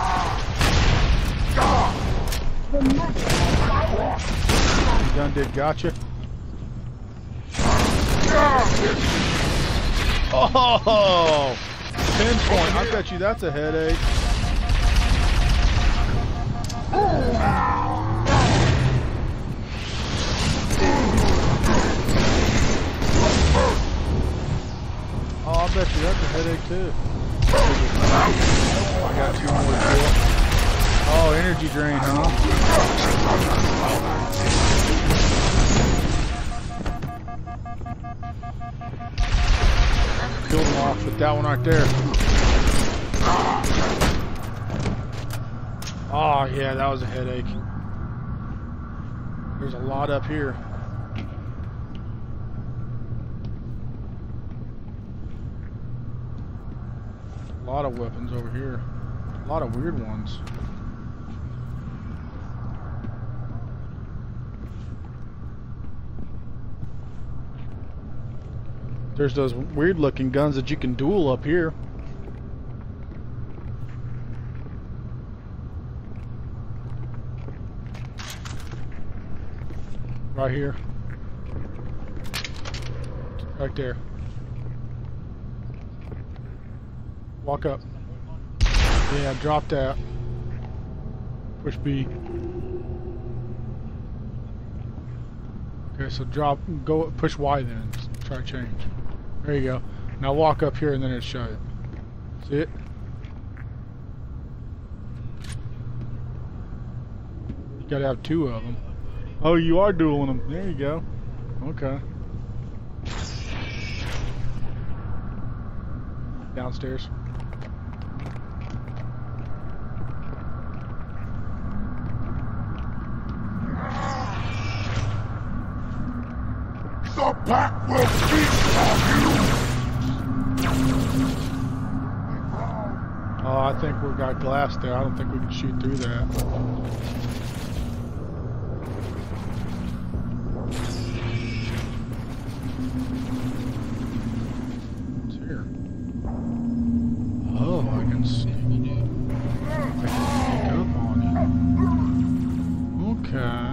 You done did gotcha. Oh! Pinpoint. I bet you that's a headache. Oh, I bet you that's a headache too. I got 2 more to do. Oh, energy drain, huh? Killed him off with that one right there. Oh, yeah, that was a headache. There's a lot up here. A lot of weapons over here. A lot of weird ones. There's those weird looking guns that you can duel up here. Right here. Right there. Walk up. Yeah, drop that. Push B. Okay, so go, push Y then. Try to change. There you go. Now walk up here and then it'll show you. See it? You gotta have 2 of them. Oh, you are dueling them. There you go. Okay. Downstairs. The pack will feast on you! Oh, I think we've got glass there. I don't think we can shoot through that. What's here? Oh, I can sneak up on you. Okay.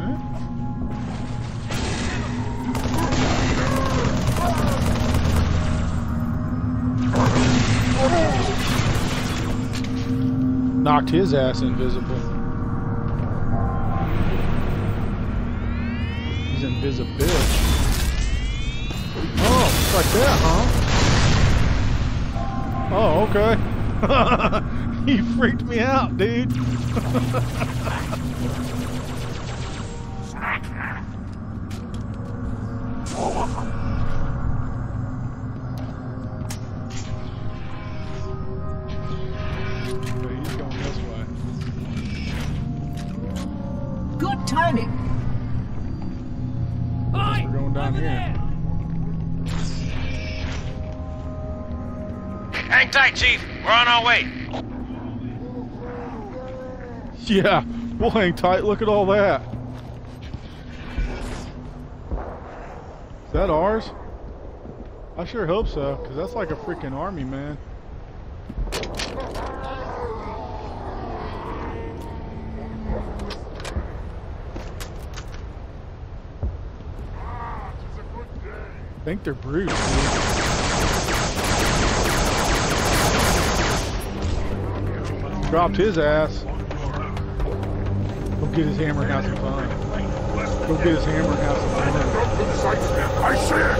Knocked his ass invisible. is a bitch. Oh, it's like that, huh? Oh, okay. He freaked me out, dude. He's going this way. Good timing. We're going down here. Hang tight, Chief. We're on our way. Yeah, we'll hang tight. Look at all that. Is that ours? I sure hope so, because that's like a freaking army, man. I think they're brutes, dude. Dropped his ass. Go get his hammer and have some fun. Go get his hammer and have some fun. I see it!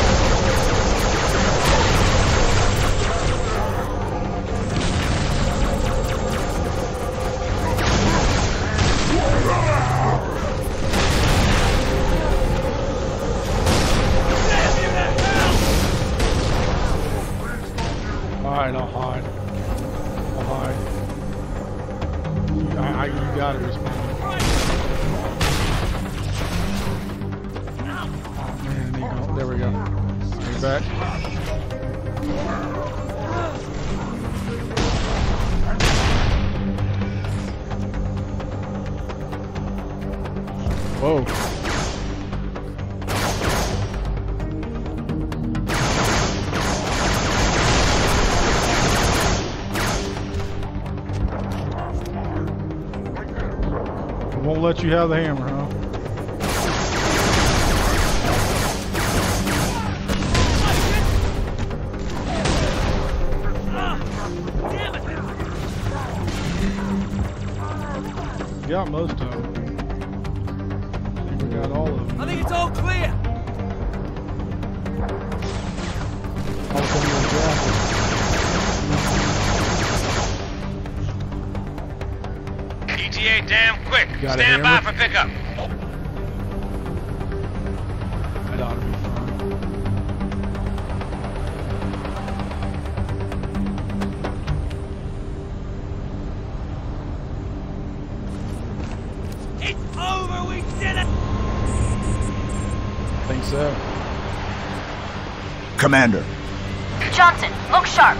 Alright, I'll hide. I'll hide. You gotta respond. Oh man, there we go. He's back. Whoa. Won't let you have the hammer, huh? You got most of them. I think we got all of them. I think it's all clear. All of them are drafted. ETA damn quick. Got Stand by for pickup. That ought to be fun. It's over. We did it. I think so. Commander. Johnson, look sharp.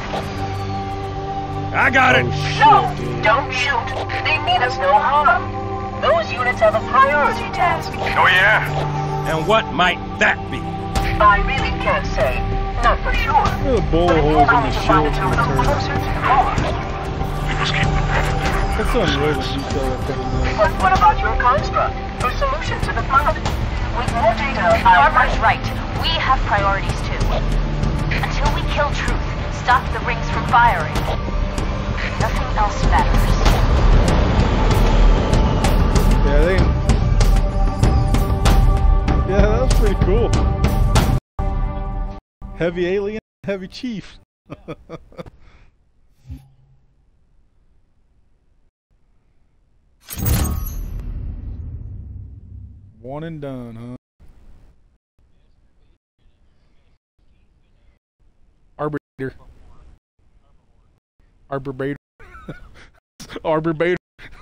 I got it. No, don't shoot. They mean us no harm. Those units have a priority task. Oh, yeah? And what might that be? I really can't say. Not for sure. Look at the bullet holes in the shields in the turret. We must keep the path. That's unreal that you still have put in there. But what about your construct? Your solution to the problem? With more data, Barbara's right. We have priorities too. Until we kill Truth, stop the rings from firing, nothing else matters. Yeah, that was pretty cool. Heavy alien, heavy chief. One and done, huh? Arbiter. Arbiter. Arbiter.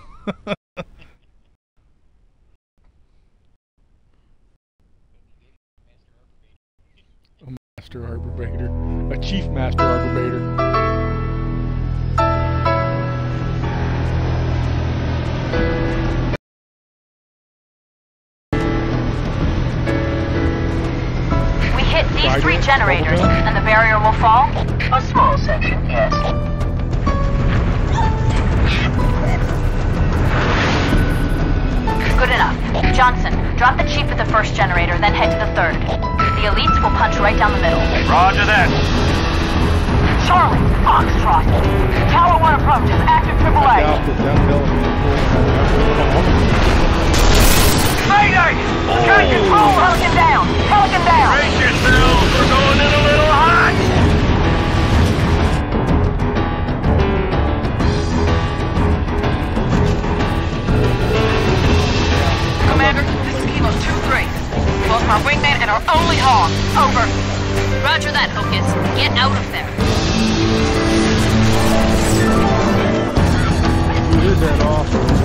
A master arbiter. A chief master arbiter. We hit these 3 generators, and the barrier will fall? A small section, yes. Good enough. Johnson, drop the chief at the first generator, then head to the third. The elites will punch right down the middle. Roger that. Charlie, Foxtrot. Tower 1 approaches. Active AAA. Mayday! Captain Paul, Pelican down! Pelican down! Brace yourselves, we're going in a little hot! Commander, this is Kilo 2-3. Lost my wingman and our only hog. Over. Roger that, Hocus. Get out of there. Who is that off?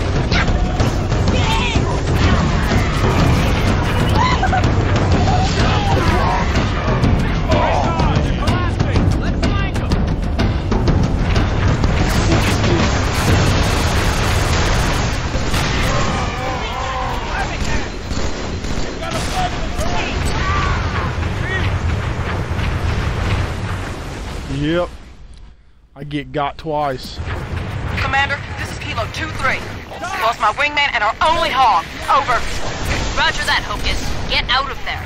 Yep. I get got twice. Commander, this is Kilo 2-3. Lost my wingman and our only hog. Over. Roger that, Hocus. Get out of there.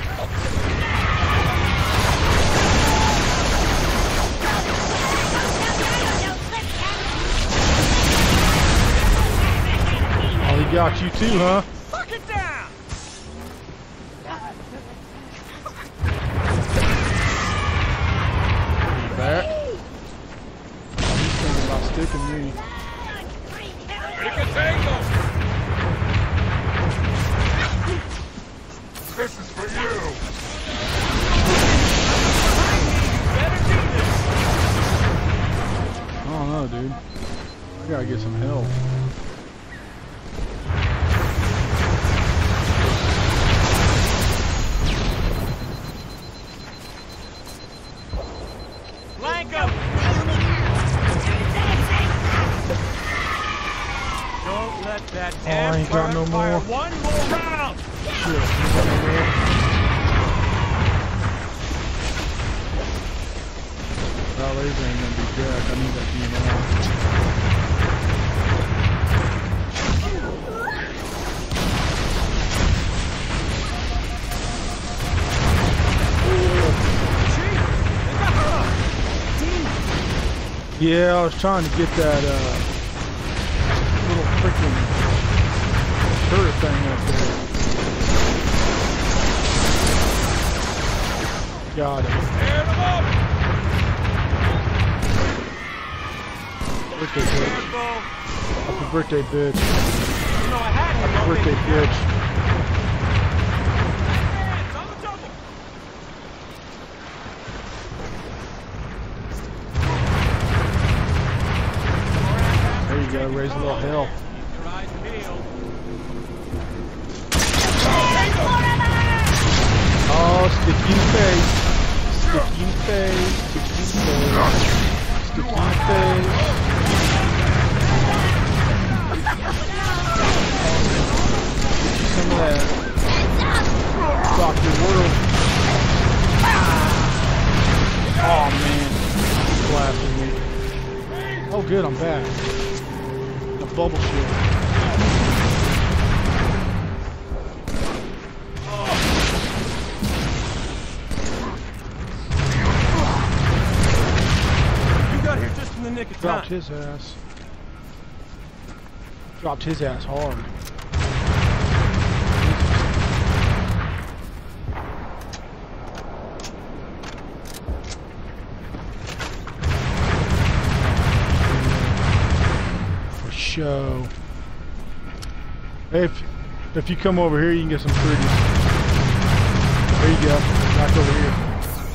Oh, he got you too, huh? Fuck it down! Back. He's thinking about sticking me. Make a tango! This is for you! I don't know, dude. I gotta get some help. Blanco! Don't let that I ain't got no fire more. one more round! Shit, you got no more? That laser ain't gonna be jack. I need that DMR. Yeah, I was trying to get that little freaking turret thing up there. Got it. Birthday bitch. Happy birthday, bitch. Happy birthday, bitch. There you go, raise a little hell. Oh, sticky face. Sticky face. Sticky face. Sticky face. Some of that. Rock your world. Oh man. He's blasting me. Oh good, I'm back. The bubble shield. In the nick of Dropped time. his ass. Dropped his ass hard. For show. Hey, if you come over here, you can get some pretties. There you go. Back over here.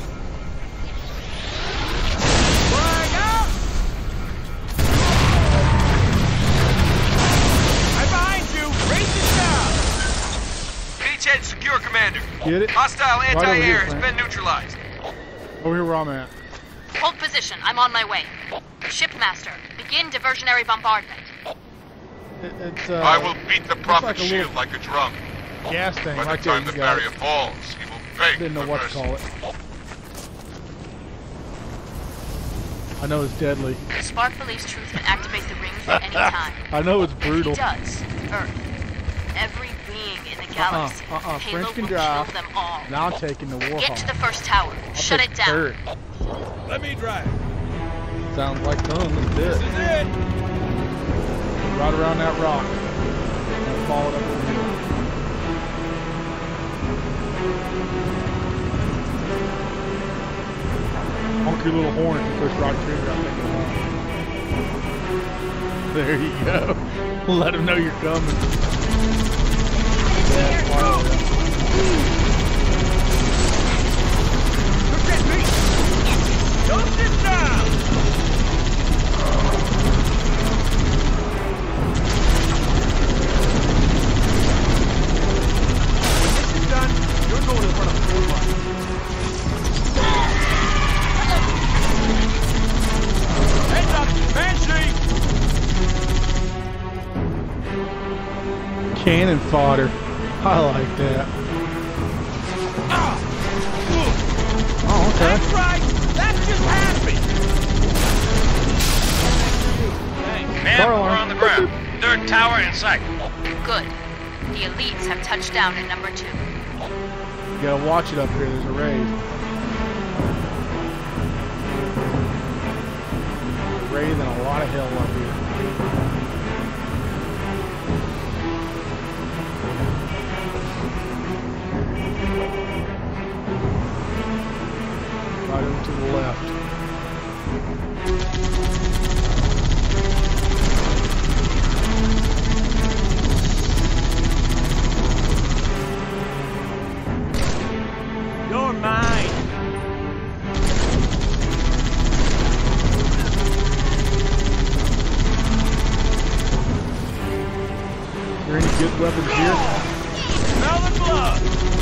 Secure, Commander. Get it? Hostile Right over anti-air here, has Frank. been neutralized. Over here where I'm at. Hold position. I'm on my way. Shipmaster, begin diversionary bombardment. It's I will beat the prophet like a shield little like a drum. gas thing By right the time there. the You got barrier it. falls, he will beg Didn't know for what to mercy. call it. I know it's deadly. The spark believes Truth can activate the rings at any time. I know it's If brutal. he does, Earth, every being in the galaxy, Halo French can will drive. kill them all. Now I'm taking the war Get to the first tower. Shut it down. Let me drive. Sounds like fun. Let's do it. This is it. Right around that rock. And follow it up over here. Honk your little horn and push right trigger. There you go. Let them know you're coming. Look at me! Don't sit down! When this is done, you're going to run a full run. Heads up! Banshee! Cannon fodder. I like that. Oh, okay. That's right! That's just happened! Man, we're on the ground. Third tower in sight. Good. The elites have touched down at number 2. You gotta watch it up here. There's a raid. Raid and a lot of hell up here. Right over to the left. You're mine! Are there any good weapons here? Smell the blood!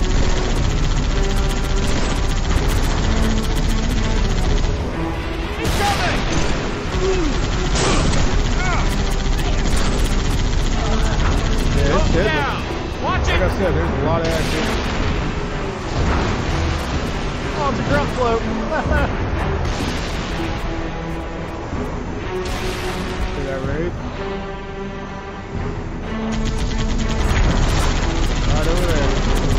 He's coming! Yeah, it's deadly. Down! Watch Like it! I said, there's a lot of action. Oh, it's a ground float. See that raid? Right over there.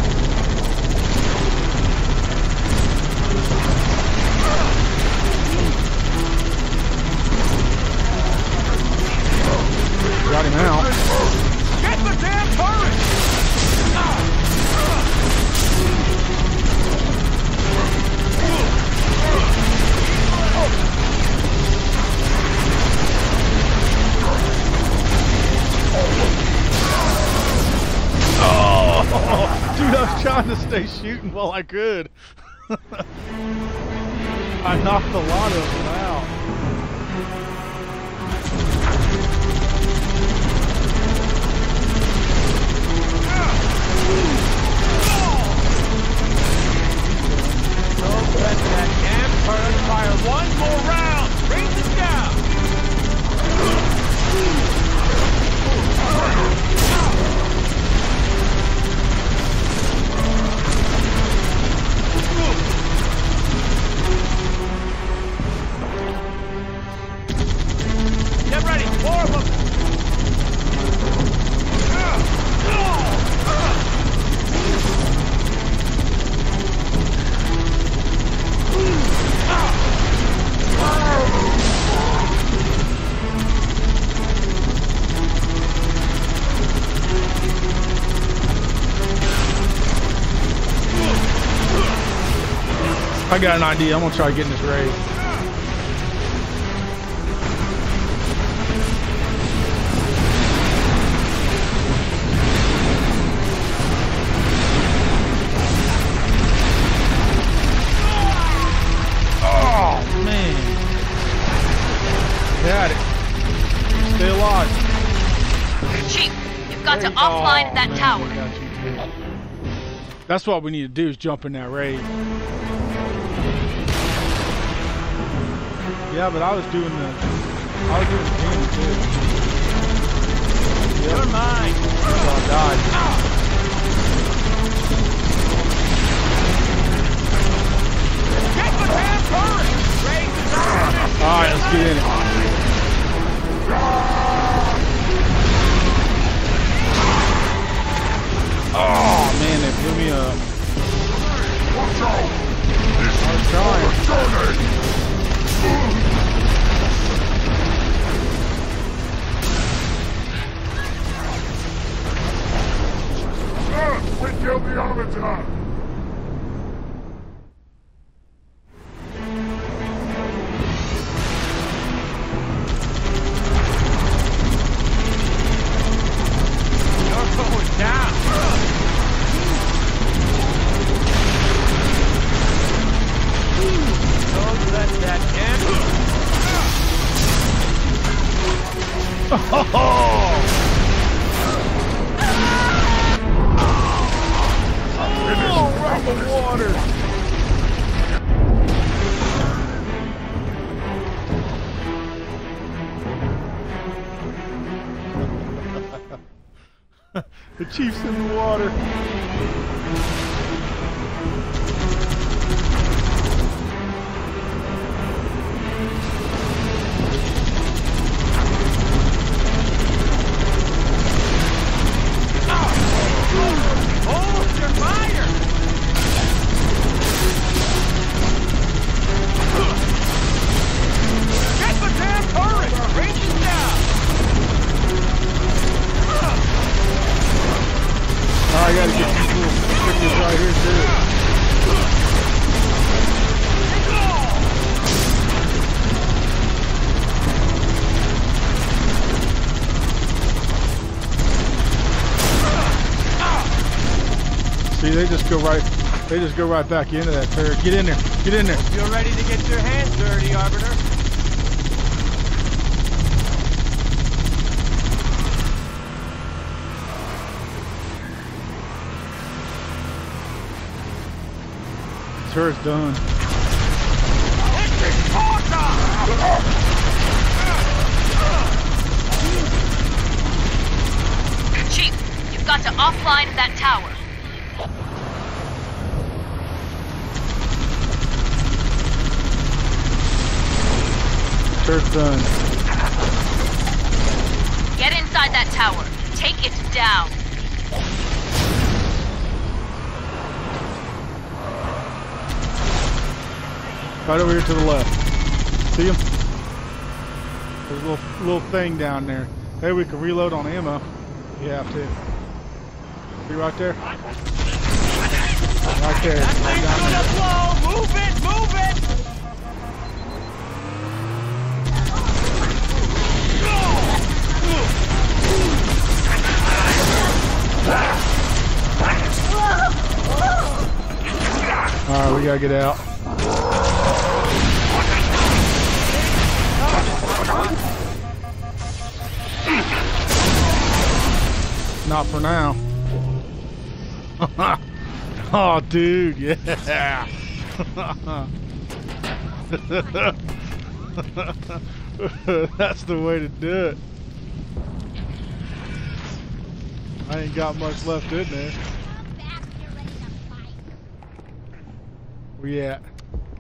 Got him out. Get the damn turret! Oh, dude, I was trying to stay shooting while I could. I knocked a lot of them out. Don't let that damn turret fire one more round! Range is down! Get ready! More of them! I got an idea. I'm gonna try getting this raid. Oh man! Got it. Stay alive. Chief, you've got to offline that man, tower. got you, too. That's what we need to do, is jump in that raid. Yeah, but I was doing the team too. Yep. You're mine! So I died. Get the damn turret! Raise is on! Alright, let's get in it. Oh man, they blew me up. Watch out! I was trying. Sir, we killed the automaton! Don't let that end. Oh, right in the water. The chief's in the water. Hold your fire! Get the damn turret! Range is down! Oh, I gotta get these little stickers right here too. See, they just go right back into that turret. Get in there. Get in there. You're ready to get your hands dirty, Arbiter. Turret's done. Chief, you've got to offline that tower. Turret's done. Get inside that tower. Take it down. Right over here to the left. See him? There's a little thing down there. Hey, we can reload on ammo. You have to. See right there? Right there. That thing's gonna blow! Move it! Move it! Alright, we gotta get out. Not for now. Oh, dude, yeah. That's the way to do it. I ain't got much left in there. Where you at?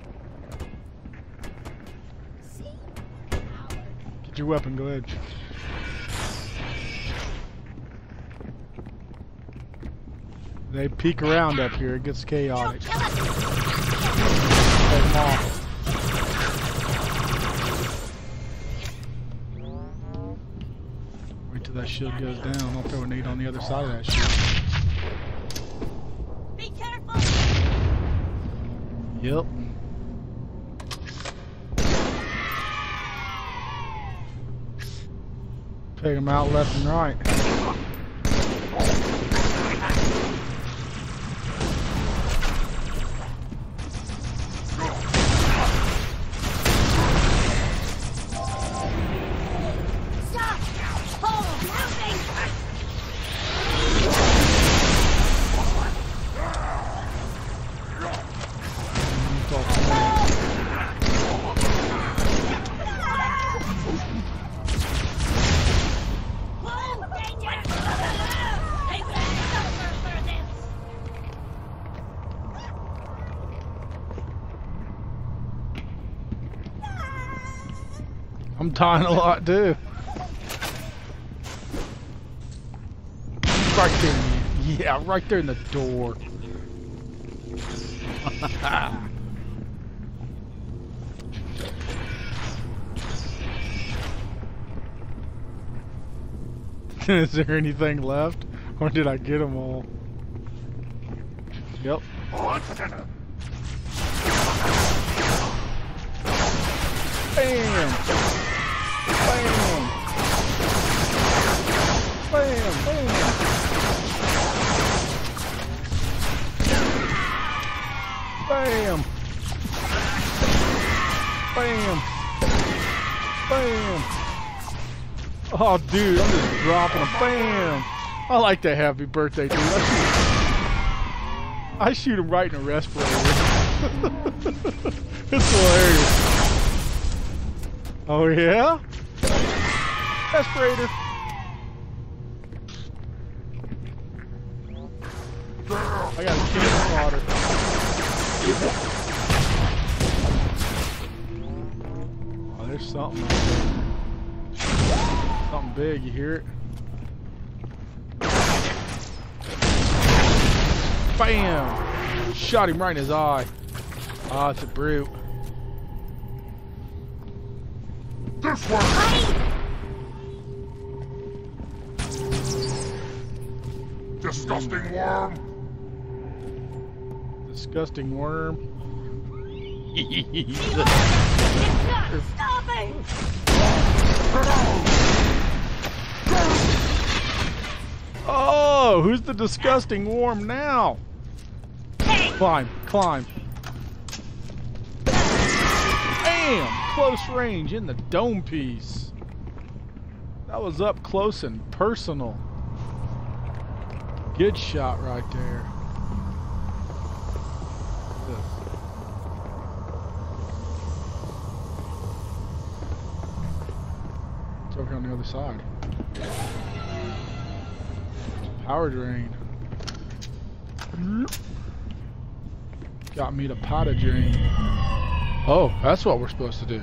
Get your weapon, go ahead. They peek around up here, it gets chaotic. Take them off. Wait till that shield goes down. I'll throw a nade on the other side of that shield. Be careful! Yep. Take them out left and right. I'm dying a lot too. Right there. Yeah, right there in the door. Is there anything left? Or did I get them all? Yep. Bam! Bam! Bam! Bam! Bam! Bam! Bam! Oh, dude, I'm just dropping them. Bam! I like that happy birthday, dude. I shoot him right in the respirator. It's hilarious. Oh, yeah? Respirator. I got a cannon fodder. Oh, there's something out there. Something big, you hear it? Bam! Shot him right in his eye. Ah, it's a brute. This way! Disgusting worm! Disgusting worm. Stop it! Oh, who's the disgusting worm now? Climb, climb. Bam! Close range in the dome piece. That was up close and personal. Good shot right there. It's over on the other side. Power drain. Got me to pot a drain. Oh, that's what we're supposed to do.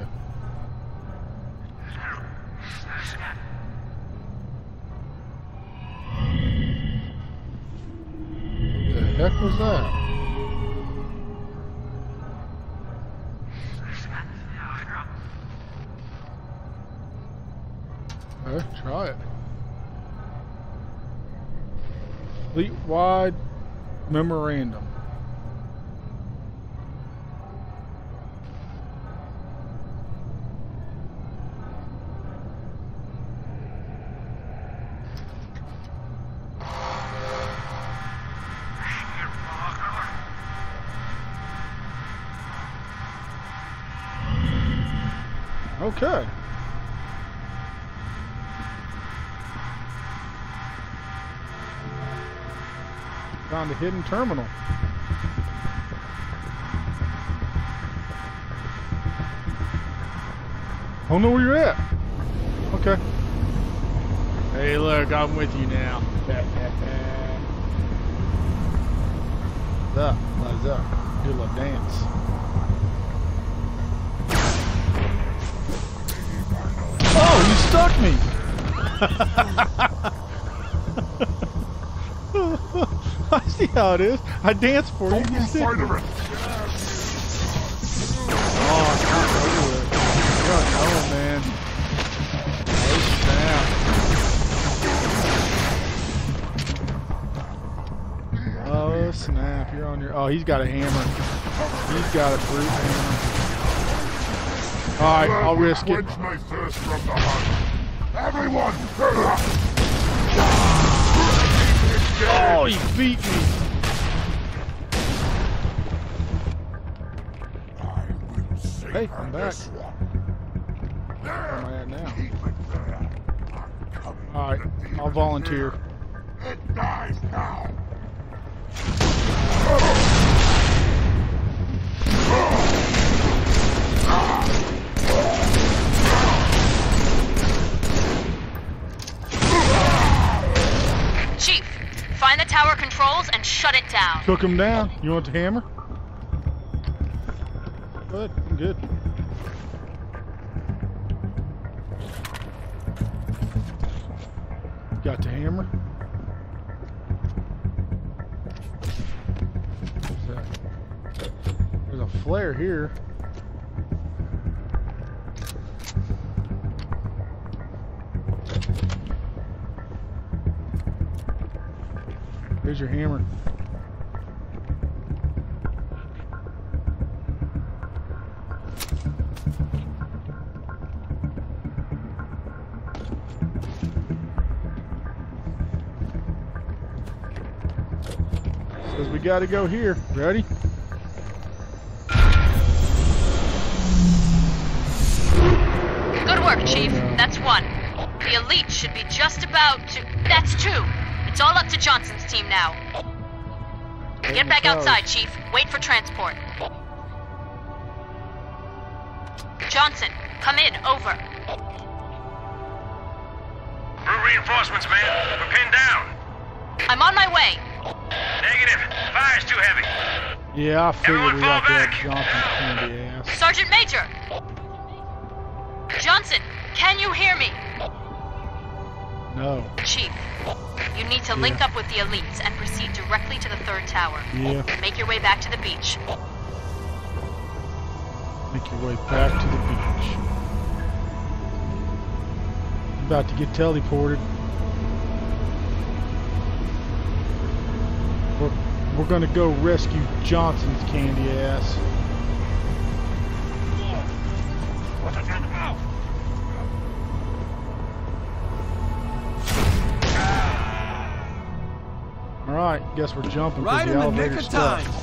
The heck was that? Okay, try it. Fleet-wide memorandum. Okay. Found a hidden terminal. I don't know where you're at. Okay. Hey, look, I'm with you now. What's up? What's up? Do a little dance. Oh, you stuck me! I see how it is. I dance for you. You stick me. Oh, I'm not over it. You're going, man. Oh, snap. You're on your... Oh, he's got a hammer. He's got a brute hammer. Alright, I'll risk it. My thirst from the hunt. Everyone! Oh, he beat me! Hey, I'm back. Where am I at now? Alright, I'll volunteer. It dies now! Chief, find the tower controls and shut it down. Took him down. You want the hammer? Good, I'm good. Got the hammer. What's that? There's a flare here. Here's your hammer. Says we gotta go here. Ready? should be just about to... That's two. It's all up to Johnson's team now. Get back outside, Chief. Wait for transport. Johnson, come in. Over. We're reinforcements, man. We're pinned down. I'm on my way. Negative. Fire's too heavy. Yeah, I figured Everyone we fall got that back. Johnson candy ass. Sergeant Major! Johnson, can you hear me? No. Chief, you need to link up with the elites and proceed directly to the third tower. Yeah. Make your way back to the beach. Make your way back to the beach. About to get teleported. We're gonna go rescue Johnson's candy ass. Alright, guess we're jumping right because the in the nick elevator's of stuck. time.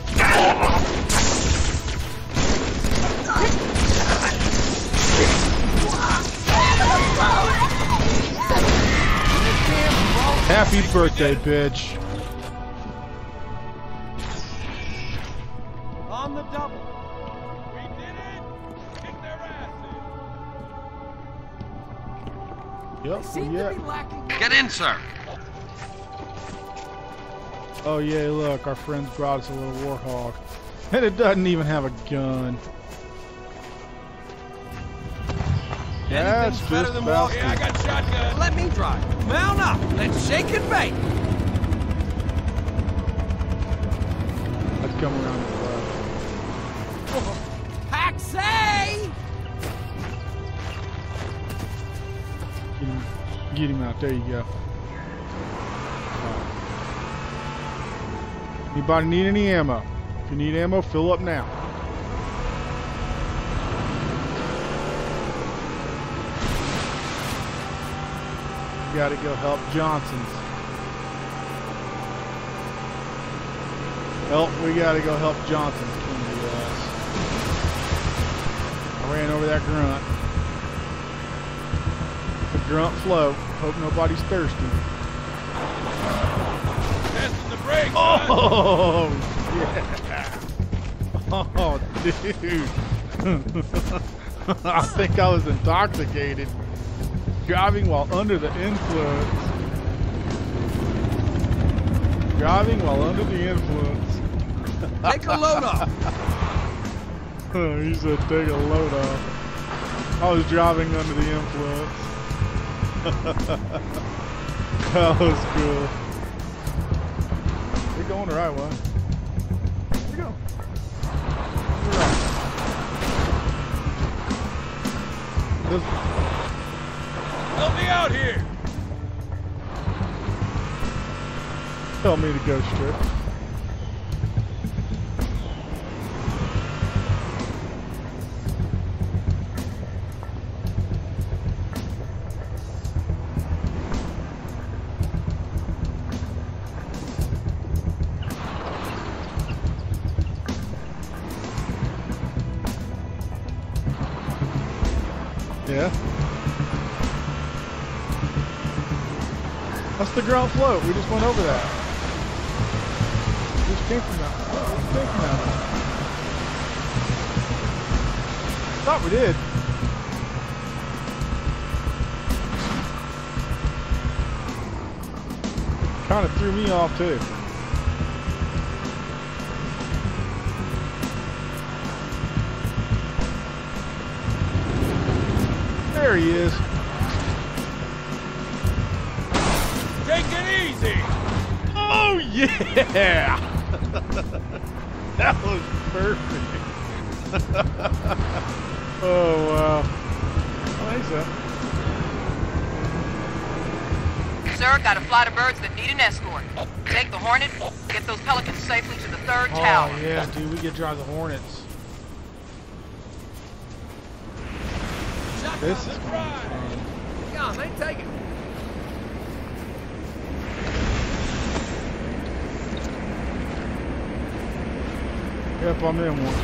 Happy birthday, bitch. On the double. We did it! Kick their asses! Yep, Seem to be lacking. Get in, sir. Oh yeah, look, our friends brought us a little Warhawk. And it doesn't even have a gun. That's Anything's better just than about walking. Yeah, I got shotgun. Let me drive. Mount up. Let's shake and bake. Let's come around the left. Paxay! Get him out. There you go. Anybody need any ammo? If you need ammo, fill up now. We gotta go help Johnson's. Well, we gotta go help Johnson's candy ass. I ran over that grunt. The grunt float. Hope nobody's thirsty. Testing the brakes, Oh, yeah. Oh, dude. I think I was intoxicated. Driving while under the influence. Driving while under the influence. Take a load off. He said take a load off. I was driving under the influence. That was cool. We're going the right way. Here we go. We're right. Help me out here! Tell me to go straight. Yeah. That's the ground float. We just went over that. We just came from that. Oh, we came from that. Thought we did. Kind of threw me off too. There he is. Take it easy! Oh yeah! That was perfect. Oh wow. I think so. Sir, got a flight of birds that need an escort. Take the Hornet, get those Pelicans safely to the third tower. Oh yeah, dude, we get to drive the Hornets. This is gonna be fun. Yeah, they take it. Yep, I'm in one.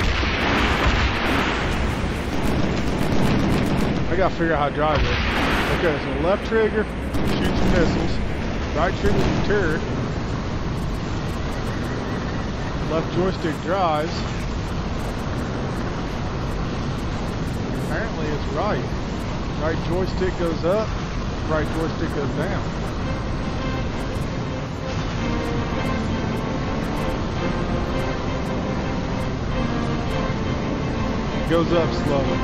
I gotta figure out how to drive this. Okay, so left trigger shoots missiles. Right trigger is the turret. Left joystick drives. Apparently it's right. Right joystick goes up, right joystick goes down. It goes up slowly.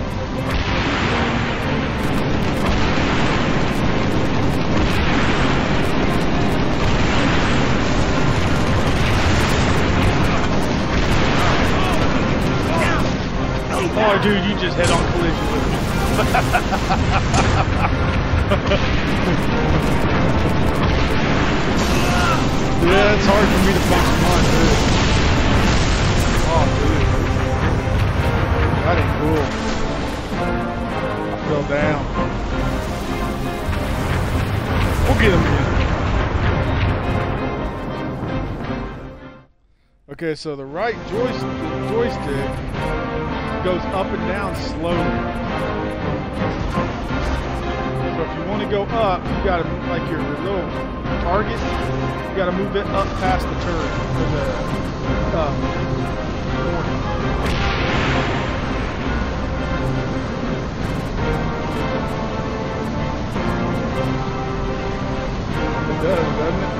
Oh, dude, you just head-on collision with me. Yeah, it's hard for me to punch mine, dude. Oh, dude. That ain't cool. I fell down. We'll get him again. Okay, so the right joystick goes up and down slowly. So if you want to go up, you gotta, like your little target, you gotta move it up past the turret or the warning. It does, doesn't it?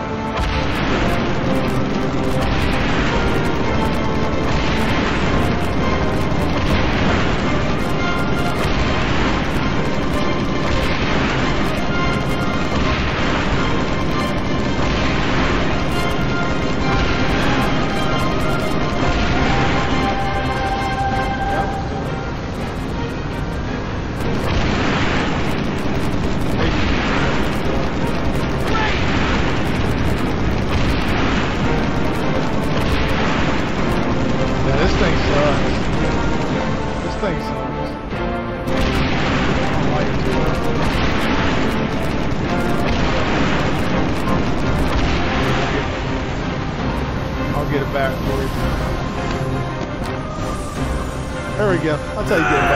There we go. That's how you get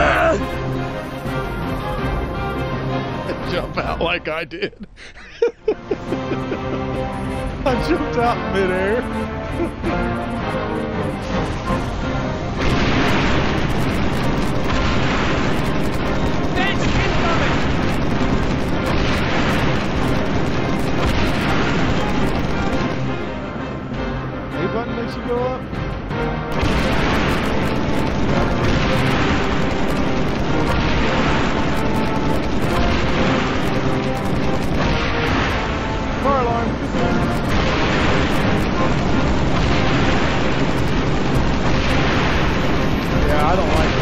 back. Jump out like I did. I jumped out in midair. A button makes you go up? Car alarm. Yeah, I don't like it.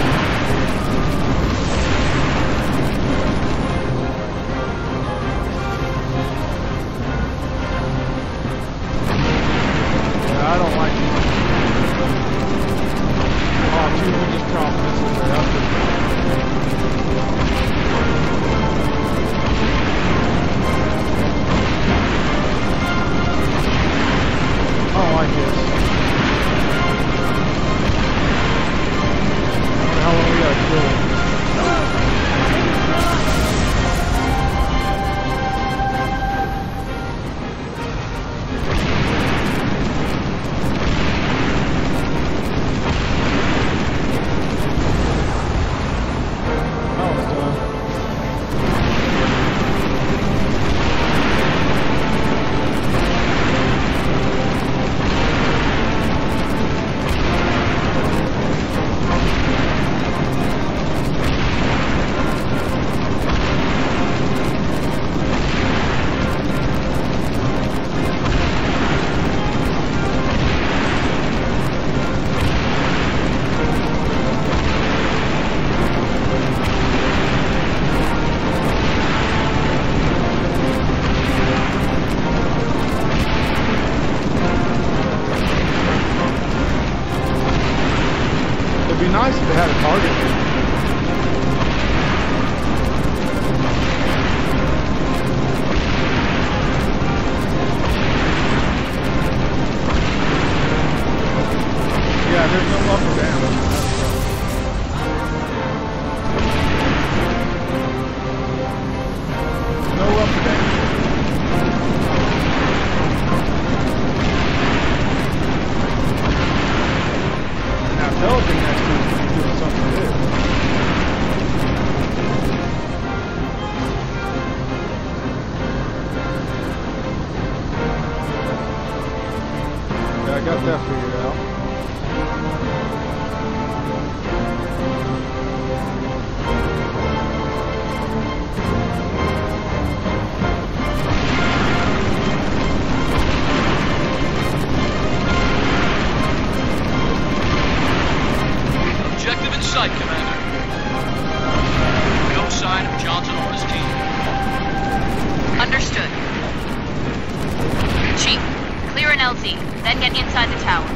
Yeah, I don't like it. Oh, dude, we just dropped missiles there. That's just... I don't like this. How long we gotta kill him? It'd be nice if they had a target. Yeah, there's no up or down. sight, Commander. No sign of Johnson or his team. Understood. Chief, clear an LZ, then get inside the tower.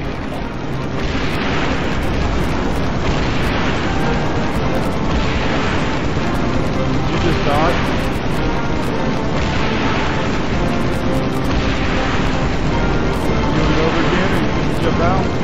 You just died? You want it over again and jump out?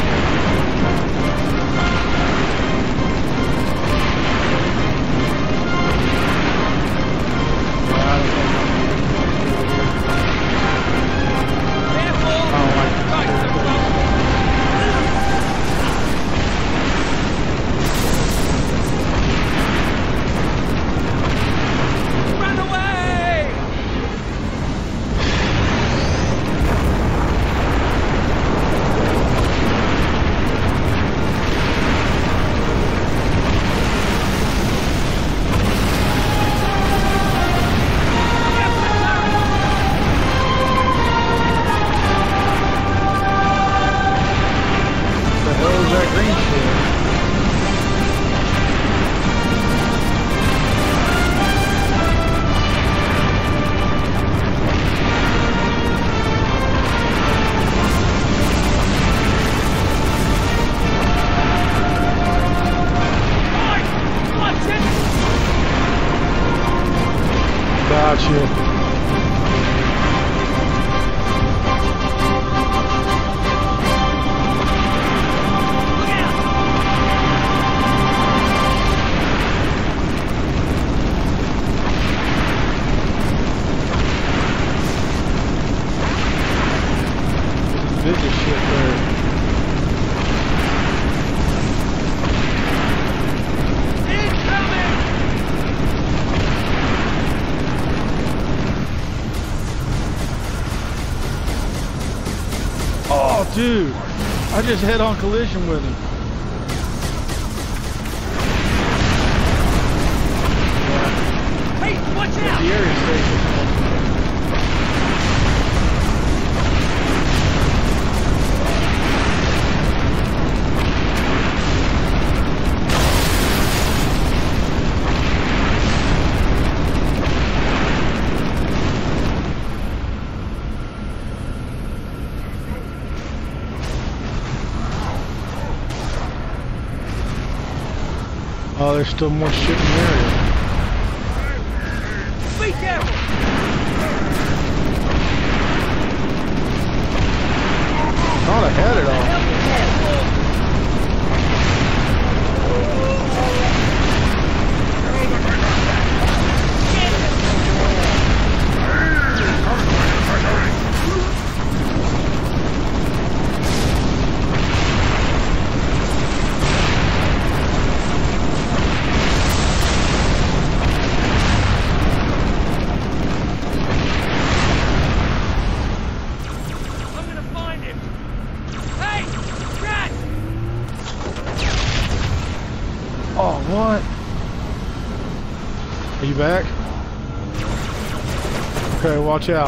Gotcha. This is shit there. Oh, dude, I just head-on collision with him. Hey, watch out! The area station. Oh, there's still more shit in the area. Be careful! Thought I had it all. Oh, what? Are you back? Okay, watch out.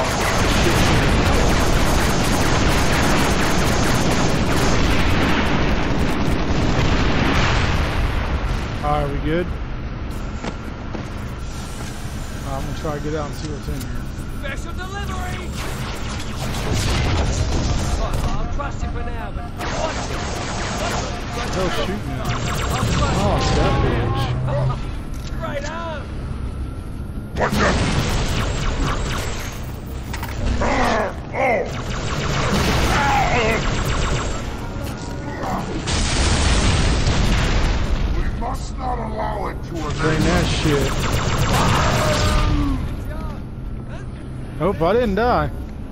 Alright, we good? I'm gonna try to get out and see what's in here. Special delivery! I'll trust you for now, but watch it! Hell, shoot me. Oh, that bitch. Right on! Watch out! We must not allow it to bring that shit. Nope, I didn't die.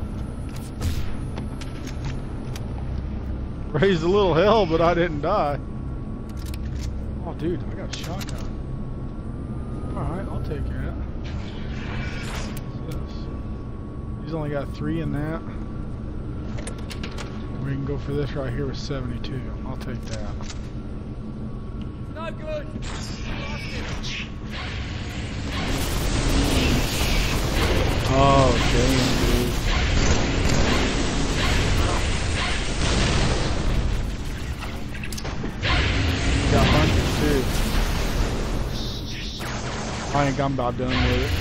Raised a little hell, but I didn't die. Oh, dude, I got a shotgun. Alright, I'll take that. What's this? He's only got 3 in that. We can go for this right here with 72. I'll take that. No good! Oh, damn, dude. Got hunters too. too. I think I'm about done with it.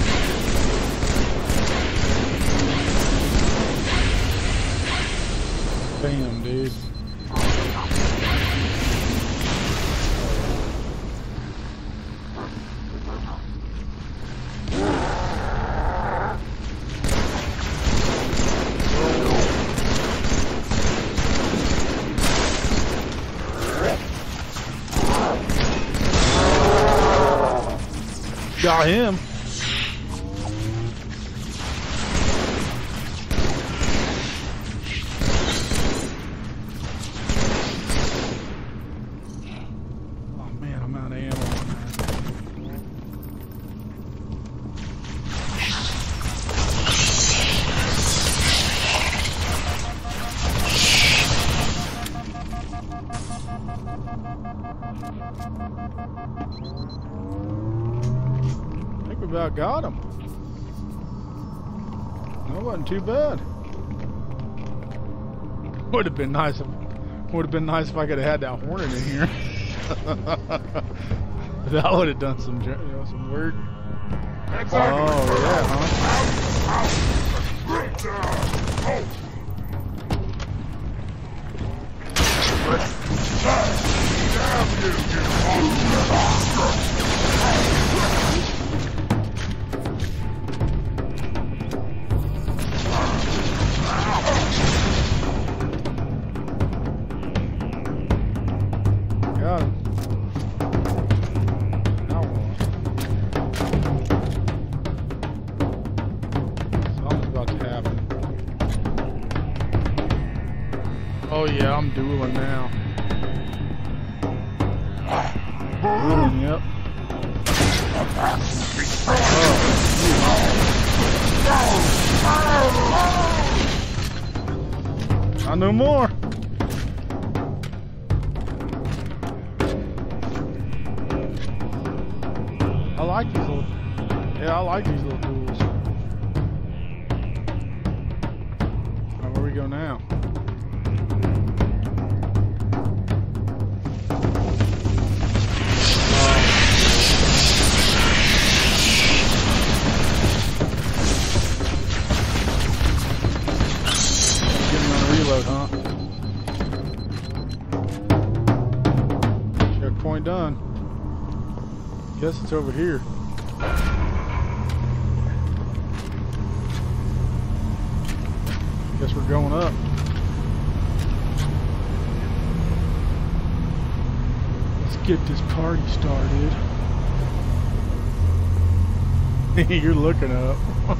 Damn, dude. Got him. Oh man, I'm out of ammo. About got him. That wasn't too bad. Would have been nice if I could have had that Hornet in here. That would have done some weird. Oh yeah, oh yeah, I'm dueling now. Dueling, yep. I know more. I like these little. Yeah, I like these little duels. Alright, where we go now? Huh? Checkpoint done. Guess it's over here. Guess we're going up. Let's get this party started. You're looking up.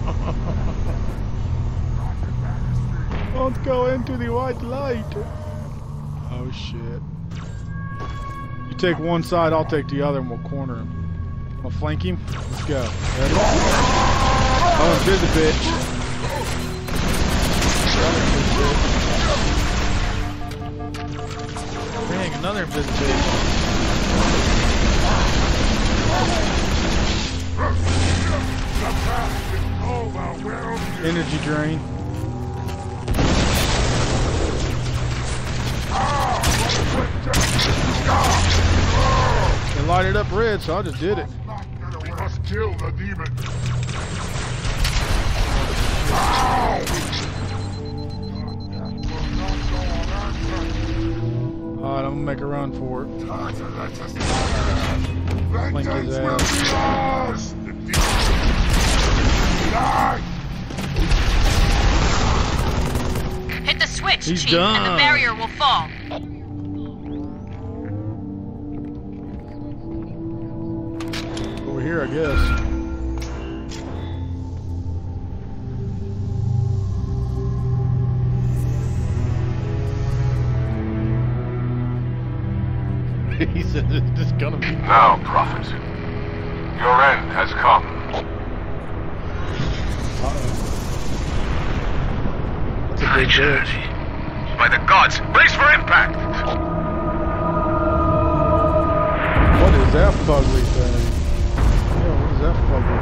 Let's go into the white light. Oh shit. You take one side, I'll take the other, and we'll corner him. I'll flank him. Let's go. Ready? Oh, there's a bitch. Dang, another invisibility. Energy drain. It lighted up red, so I just did it. We must kill the demon. Alright, I'm gonna make a run for it. Link his ass. Hit the switch, He's Chief, done. and the barrier will fall. Over here, I guess. He said it's just gonna be. Now, Prophet, your end has come. That's a big bitch. By the gods, brace for impact! What is that fugly thing? Yeah, what is that fugly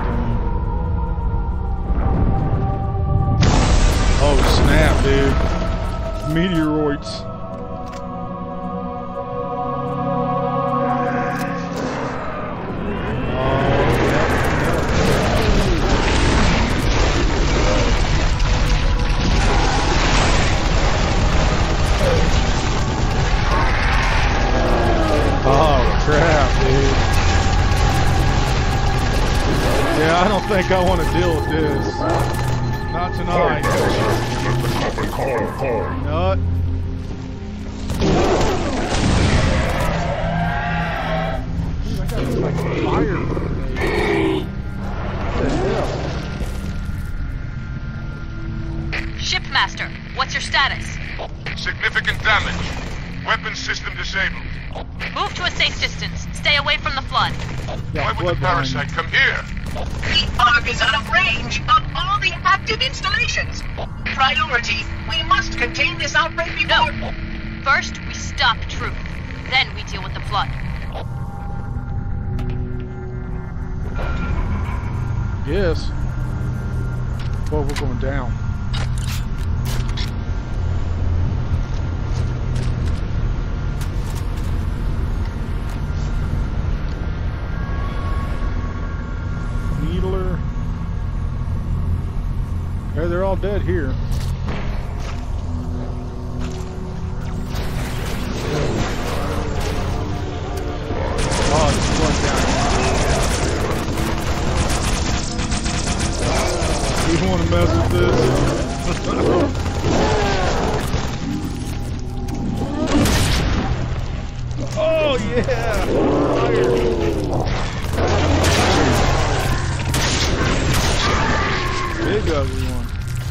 thing? Oh snap, dude. Meteoroids. dude. Yeah, I don't think I want to deal with this. Not tonight. Nut. Dude, I got like fire. What the hell? Shipmaster, what's your status? Significant damage. Weapon system disabled. Move to a safe distance. Stay away from the flood. Why would the parasite come here? The Ark is out of range of all the active installations. Priority, we must contain this outbreak before... No. First, we stop Truth. Then we deal with the flood. Yes. Well, we're going down. Needler. Hey, they're all dead here. Oh, it's blood down. You want to mess with this? Oh yeah! Fire! Big ugly one.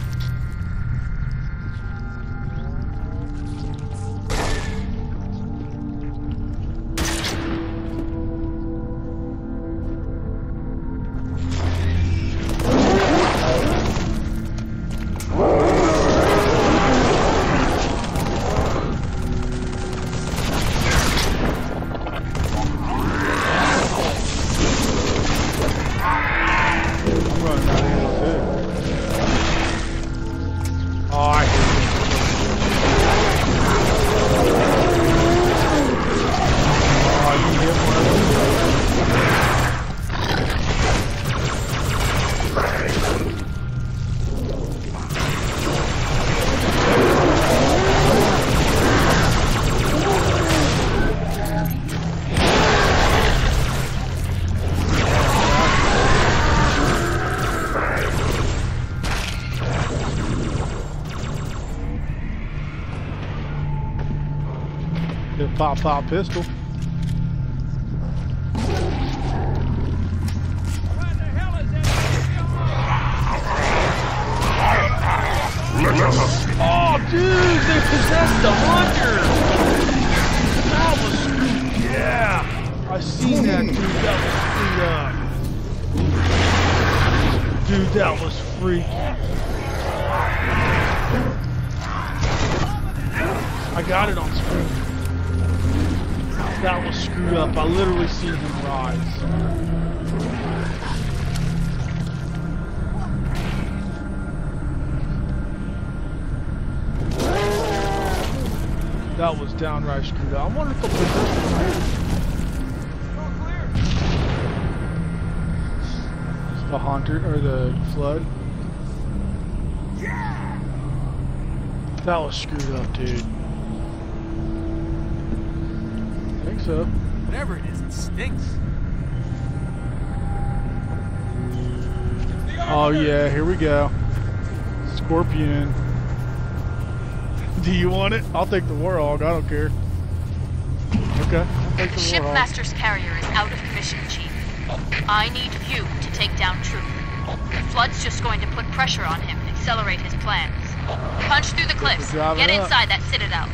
Pop pistol. Oh, dude, they possessed the hunter. That was screwed. Yeah, I seen that, dude. That was screwed up. Dude, that was freaky. I got it on screen. That was screwed up. I literally seen him rise. That was downright screwed up. I wonder if they'll put this in the hunter or the flood. That was screwed up, dude. So. Whatever it is, it stinks. Oh yeah, here we go. Scorpion. Do you want it? I'll take the Warhog, I don't care. Okay, I'll take the Warhog. Shipmaster's carrier is out of commission, Chief. I need you to take down Truth. The flood's just going to put pressure on him and accelerate his plans. Punch through the cliffs. Get inside that citadel.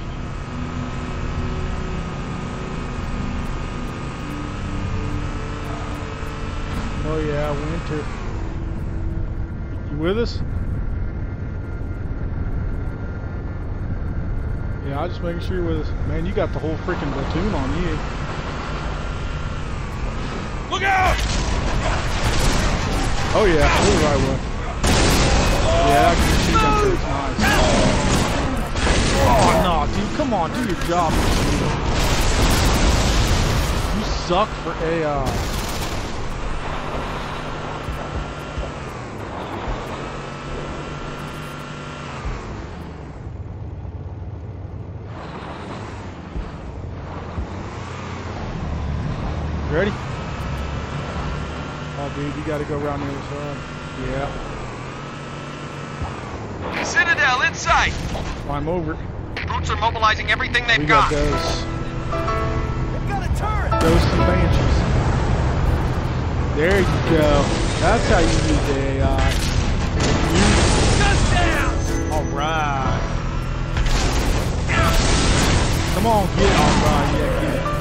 Oh yeah, winter. You with us? Yeah, I'm just making sure you're with us. Man, you got the whole freaking platoon on you. Look out! Oh yeah, you're the right way. Yeah, I can shoot them too. It's nice. Oh no, dude, come on, do your job. You suck for AI. Ready? Oh, dude, you gotta go around the other side. Yeah. Citadel in sight. Climb over. Brutes are mobilizing everything they've We got got. those. They've got a turret. Ghosts and banshees. There you go. That's how you use the AI. Just down. All right. Come on, get it. All right, yeah, get it.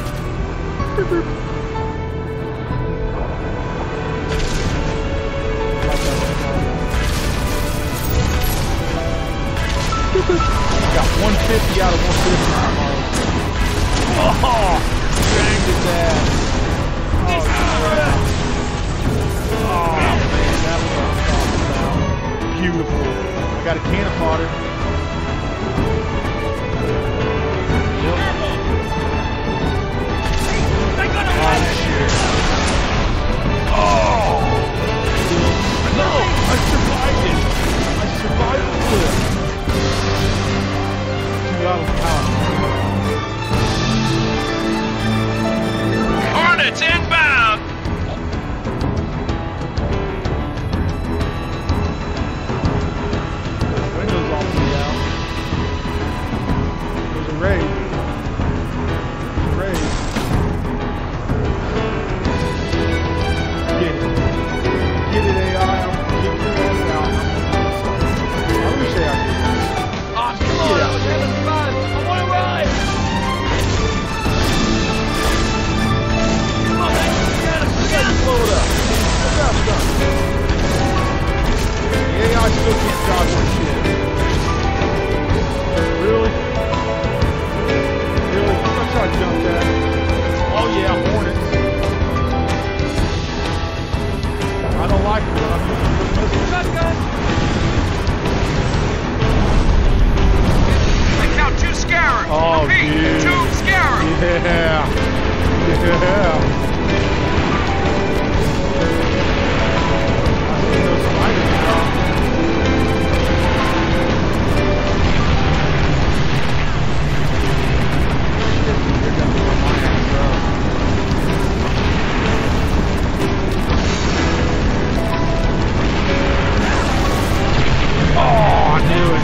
Got 150 out of 150 tomorrow. Oh, dang it, Dad. Oh, man, that's what I'm talking about. Beautiful. I got a can of fodder. Oh, no, I survived it. I survived the cliff. 2 out of power. Hornets inbound. Windows all the way out. There's a raid. There's a raid. Get it. Get it, AI. I'm gonna kick your ass out. I wish AI could. Oh, come on, I was having fun. I want to ride. Come on, man. Blow it up. Look out, stuff. The AI still can't dodge this shit. Really? Really? That's how I jumped at. Oh yeah, Hornets. I don't like it when I'm using the missile. Shotgun. They count 2 Scarabs. Oh, Repeat, dude. 2 Scarabs. Yeah. Yeah. I see those spiders now. Shit, dude, they're gonna blow my ass up. Oh, I knew it.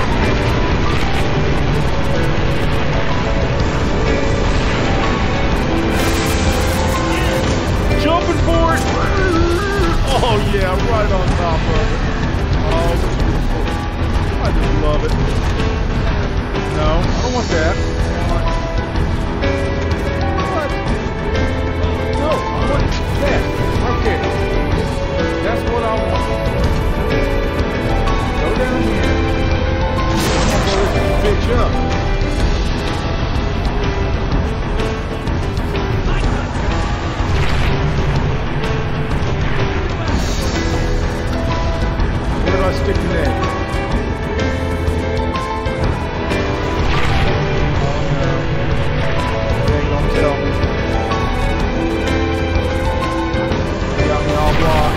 Jumping for it! Oh yeah, right on top of it. Oh, beautiful. I just love it. No, I don't want that. What? No, I want that. Right there. That's what I want. Go down here. I'm gonna blow this bitch up. Where do I stick the egg? Oh no. They ain't gonna tell me. They got me all blocked.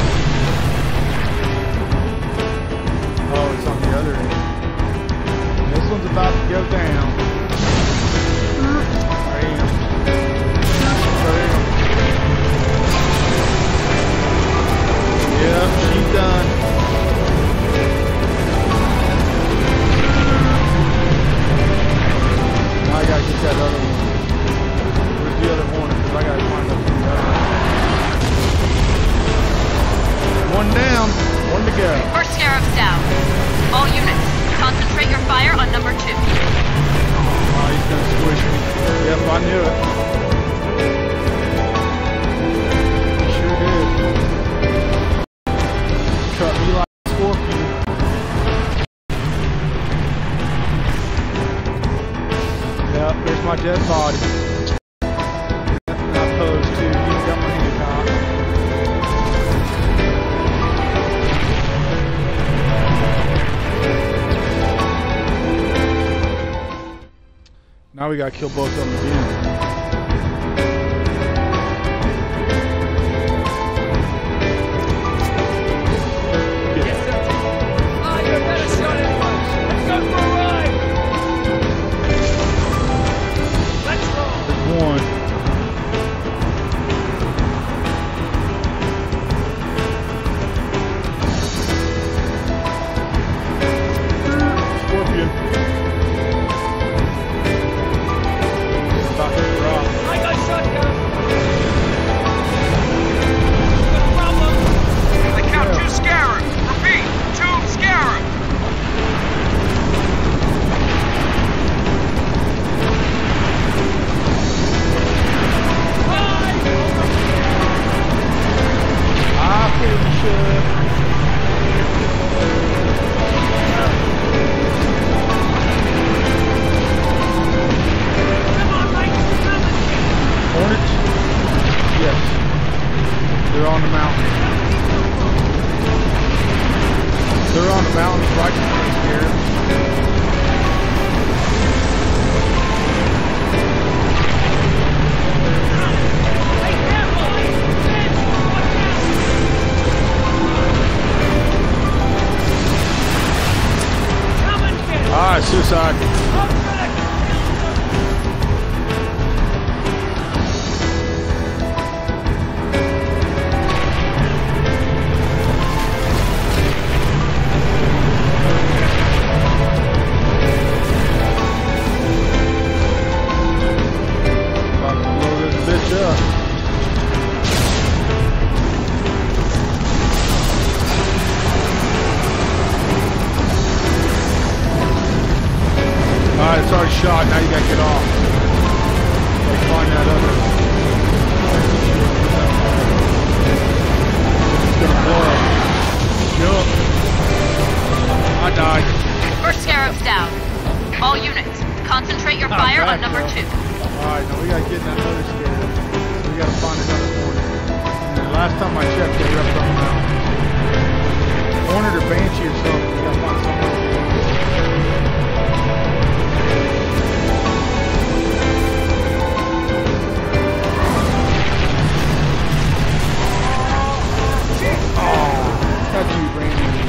Oh, it's on the other end. This one's about to go down. Bam. Bam. Yep, she's done. Now I gotta get that other one. Where's the other Hornet? Because I gotta find up the other one. One down, one to go. First Scarab's down. All units, concentrate your fire on number 2. Oh, he's gonna squish me. Yep, I knew it. He sure did. Cut me like a scorpion. Yep, there's my dead body. Not posed to. He's got my hand cocked. Now we gotta kill both of them again. Yes, sir. Ah, you're a better shot anyway. Let's go for a ride. Let's roll. There's one. They're on the mountain. They're on the mountain right here. Alright, suicide. About to blow this bitch up. Alright, it's already shot, now you gotta get off. Like, find that other. It's gonna blow up. Yup. I died. First Scarab's down. All units, concentrate your fire on number 2. Alright, now we gotta get in that other Scarab. So we gotta find another Hornet. And the last time I checked, they were up on the mountain. Hornet or Banshee or something, we gotta find something. Got you, Brandon.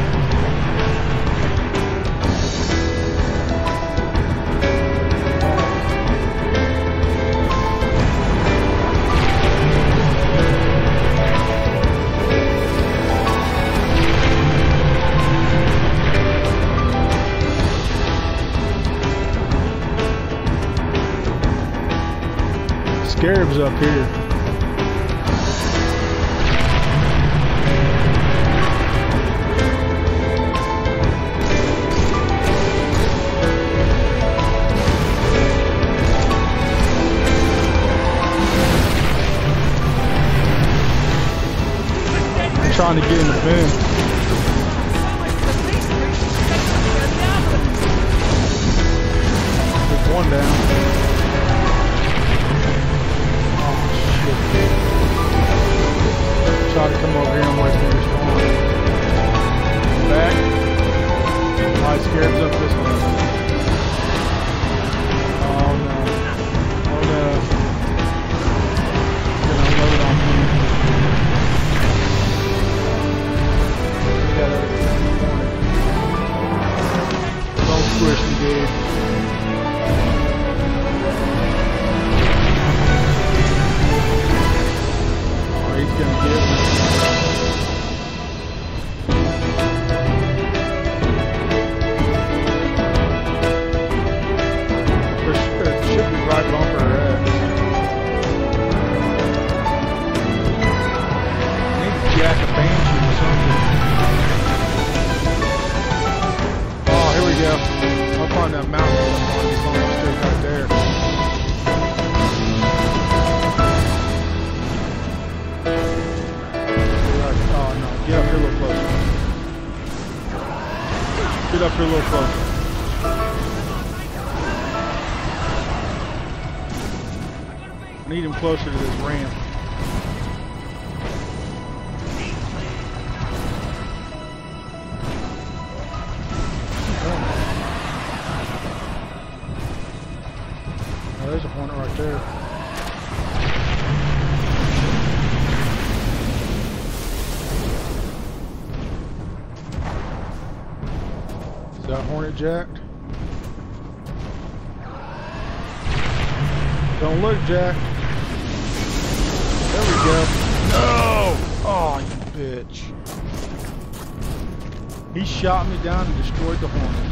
Scarab's up here. Trying to get in the boom. There's one down. Oh shit. Try to come over here and wait for your spawn. Back. My Scarab's up this way. Oh no. Oh no. It's gonna load on me. Don't squish me, dude. Oh, he's gonna get me. It should be right bumper head. I need to jack a Banshee or something. Here we go. Up on that mountain. It's on the stick right there. Oh no, get up here a little closer. Get up here a little closer. I need him closer to this ramp. There's a Hornet right there. Is that Hornet jacked? Don't look, Jack. There we go. No! Oh, you bitch. He shot me down and destroyed the Hornet.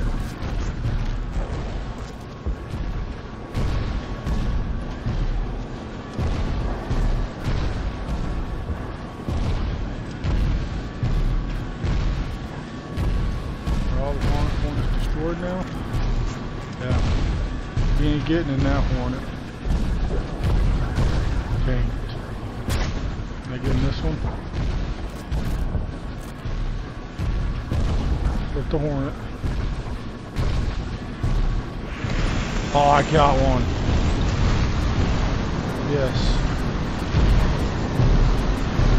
Now? Yeah. You ain't getting in that Hornet. Dang it. Can I get in this one? Get the Hornet. Oh, I got one. Yes.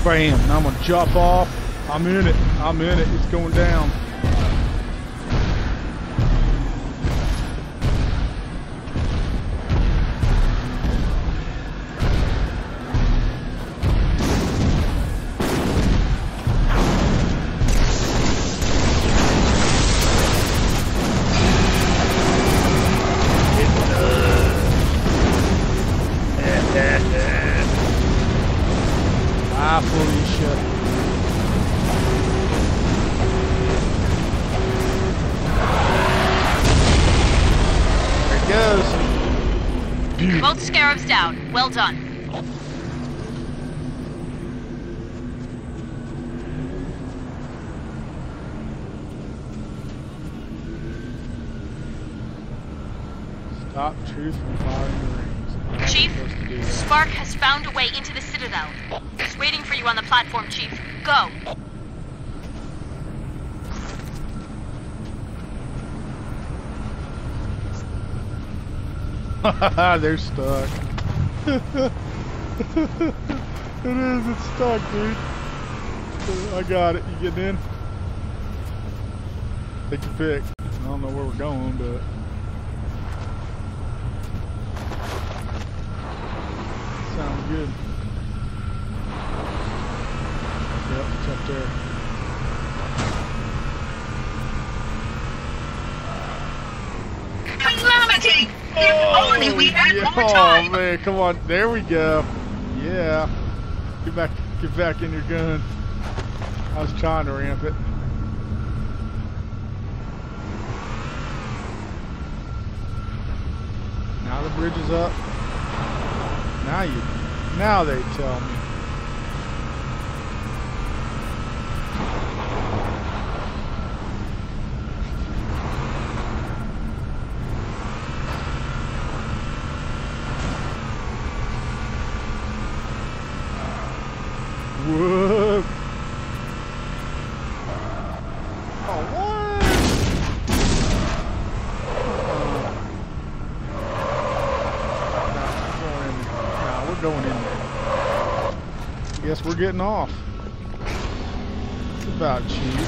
Bam! Now I'm gonna jump off. I'm in it. I'm in it. It's going down. Both Scarabs down. Well done. Stop Truth from firing the rings. Chief, Spark has found a way into the Citadel. He's waiting for you on the platform, Chief. Go! They're stuck. It is, it's stuck, dude. I got it. You getting in? Take your pick. I don't know where we're going, but... sounds good. Yep, it's up there. Calamity! If only we had more time! Oh man, come on, there we go. Yeah. Get back in your gun. I was trying to ramp it. Now the bridge is up. Now they tell me. Whoa. Oh, what? Nah, we're going in there. Guess we're getting off. It's about cheap.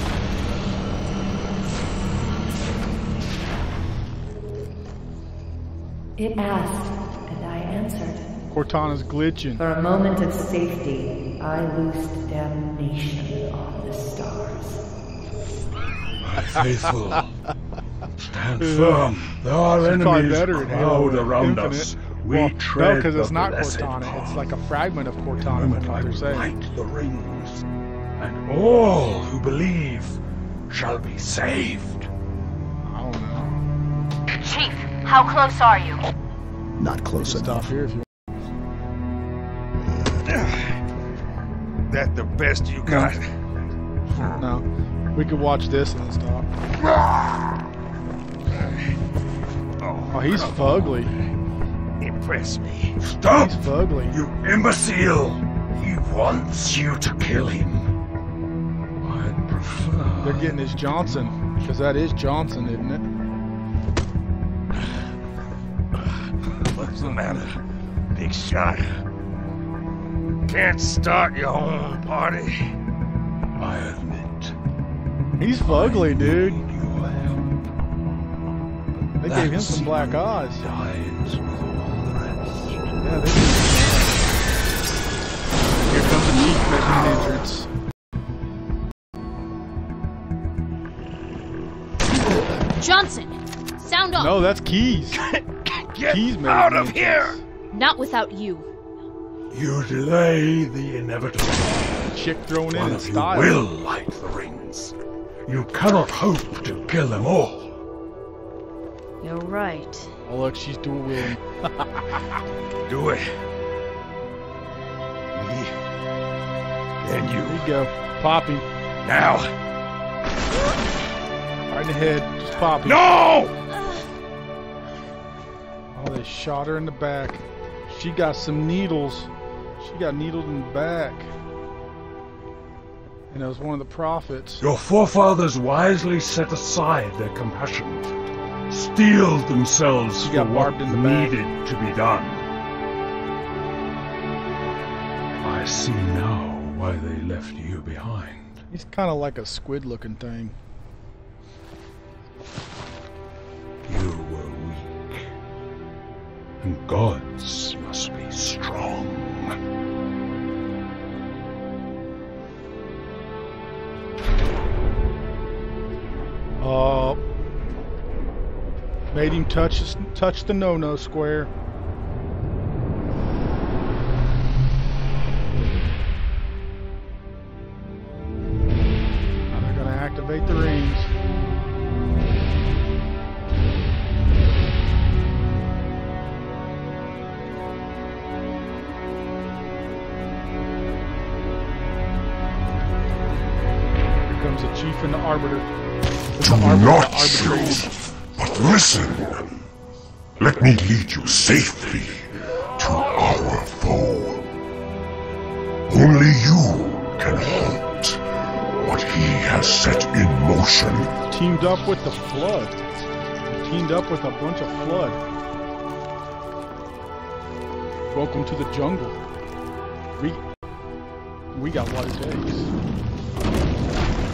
It asked, and I answered. Cortana's glitching. For a moment of safety, I loosed damnation on the stars. My faithful, stand firm. There are enemies crowd around us. We tread no, because it's not blessed Cortana. path. It's like a fragment of Cortana, from what they're saying. Light the rings, and all who believe shall be saved. I don't know. Chief, how close are you? Not close enough. Stop here if you That the best you got? No. We could watch this and stop. Oh, he's fugly. Impress me. Stop! He's fugly. You imbecile! He wants you to kill him. I'd prefer... They're getting his Johnson. Because that is Johnson, isn't it? What's the matter? Big shot. Can't start your own party. I admit. He's fugly, dude. They gave him some black eyes. Dies with all the rest. Yeah, they did. Here comes the Chief making an entrance. Johnson! Sound off! No, that's Keys. Get Keys out of here! Not without you. You delay the inevitable. Chick thrown in One in of you style. will light the rings. You cannot hope to kill them all. You're right. Oh look, she's dual wielding. Do it. Me. Then you. There you go. Poppy. Now. Right in the head. Just Poppy. No! Oh, they shot her in the back. She got some needles. She got needled in the back. And it was one of the prophets. Your forefathers wisely set aside their compassion, steeled themselves She for got what barbed in the back. needed to be done. I see now why they left you behind. He's kind of like a squid-looking thing. You were weak, and gods must be strong. Made him touch the no-no square. Now they're gonna activate the rings. Here comes the chief and the arbiter. Do not shoot, but listen. Let me lead you safely to our foe. Only you can halt what he has set in motion. Teamed up with the Flood. Teamed up with a bunch of Flood. Welcome to the jungle. We got what it takes.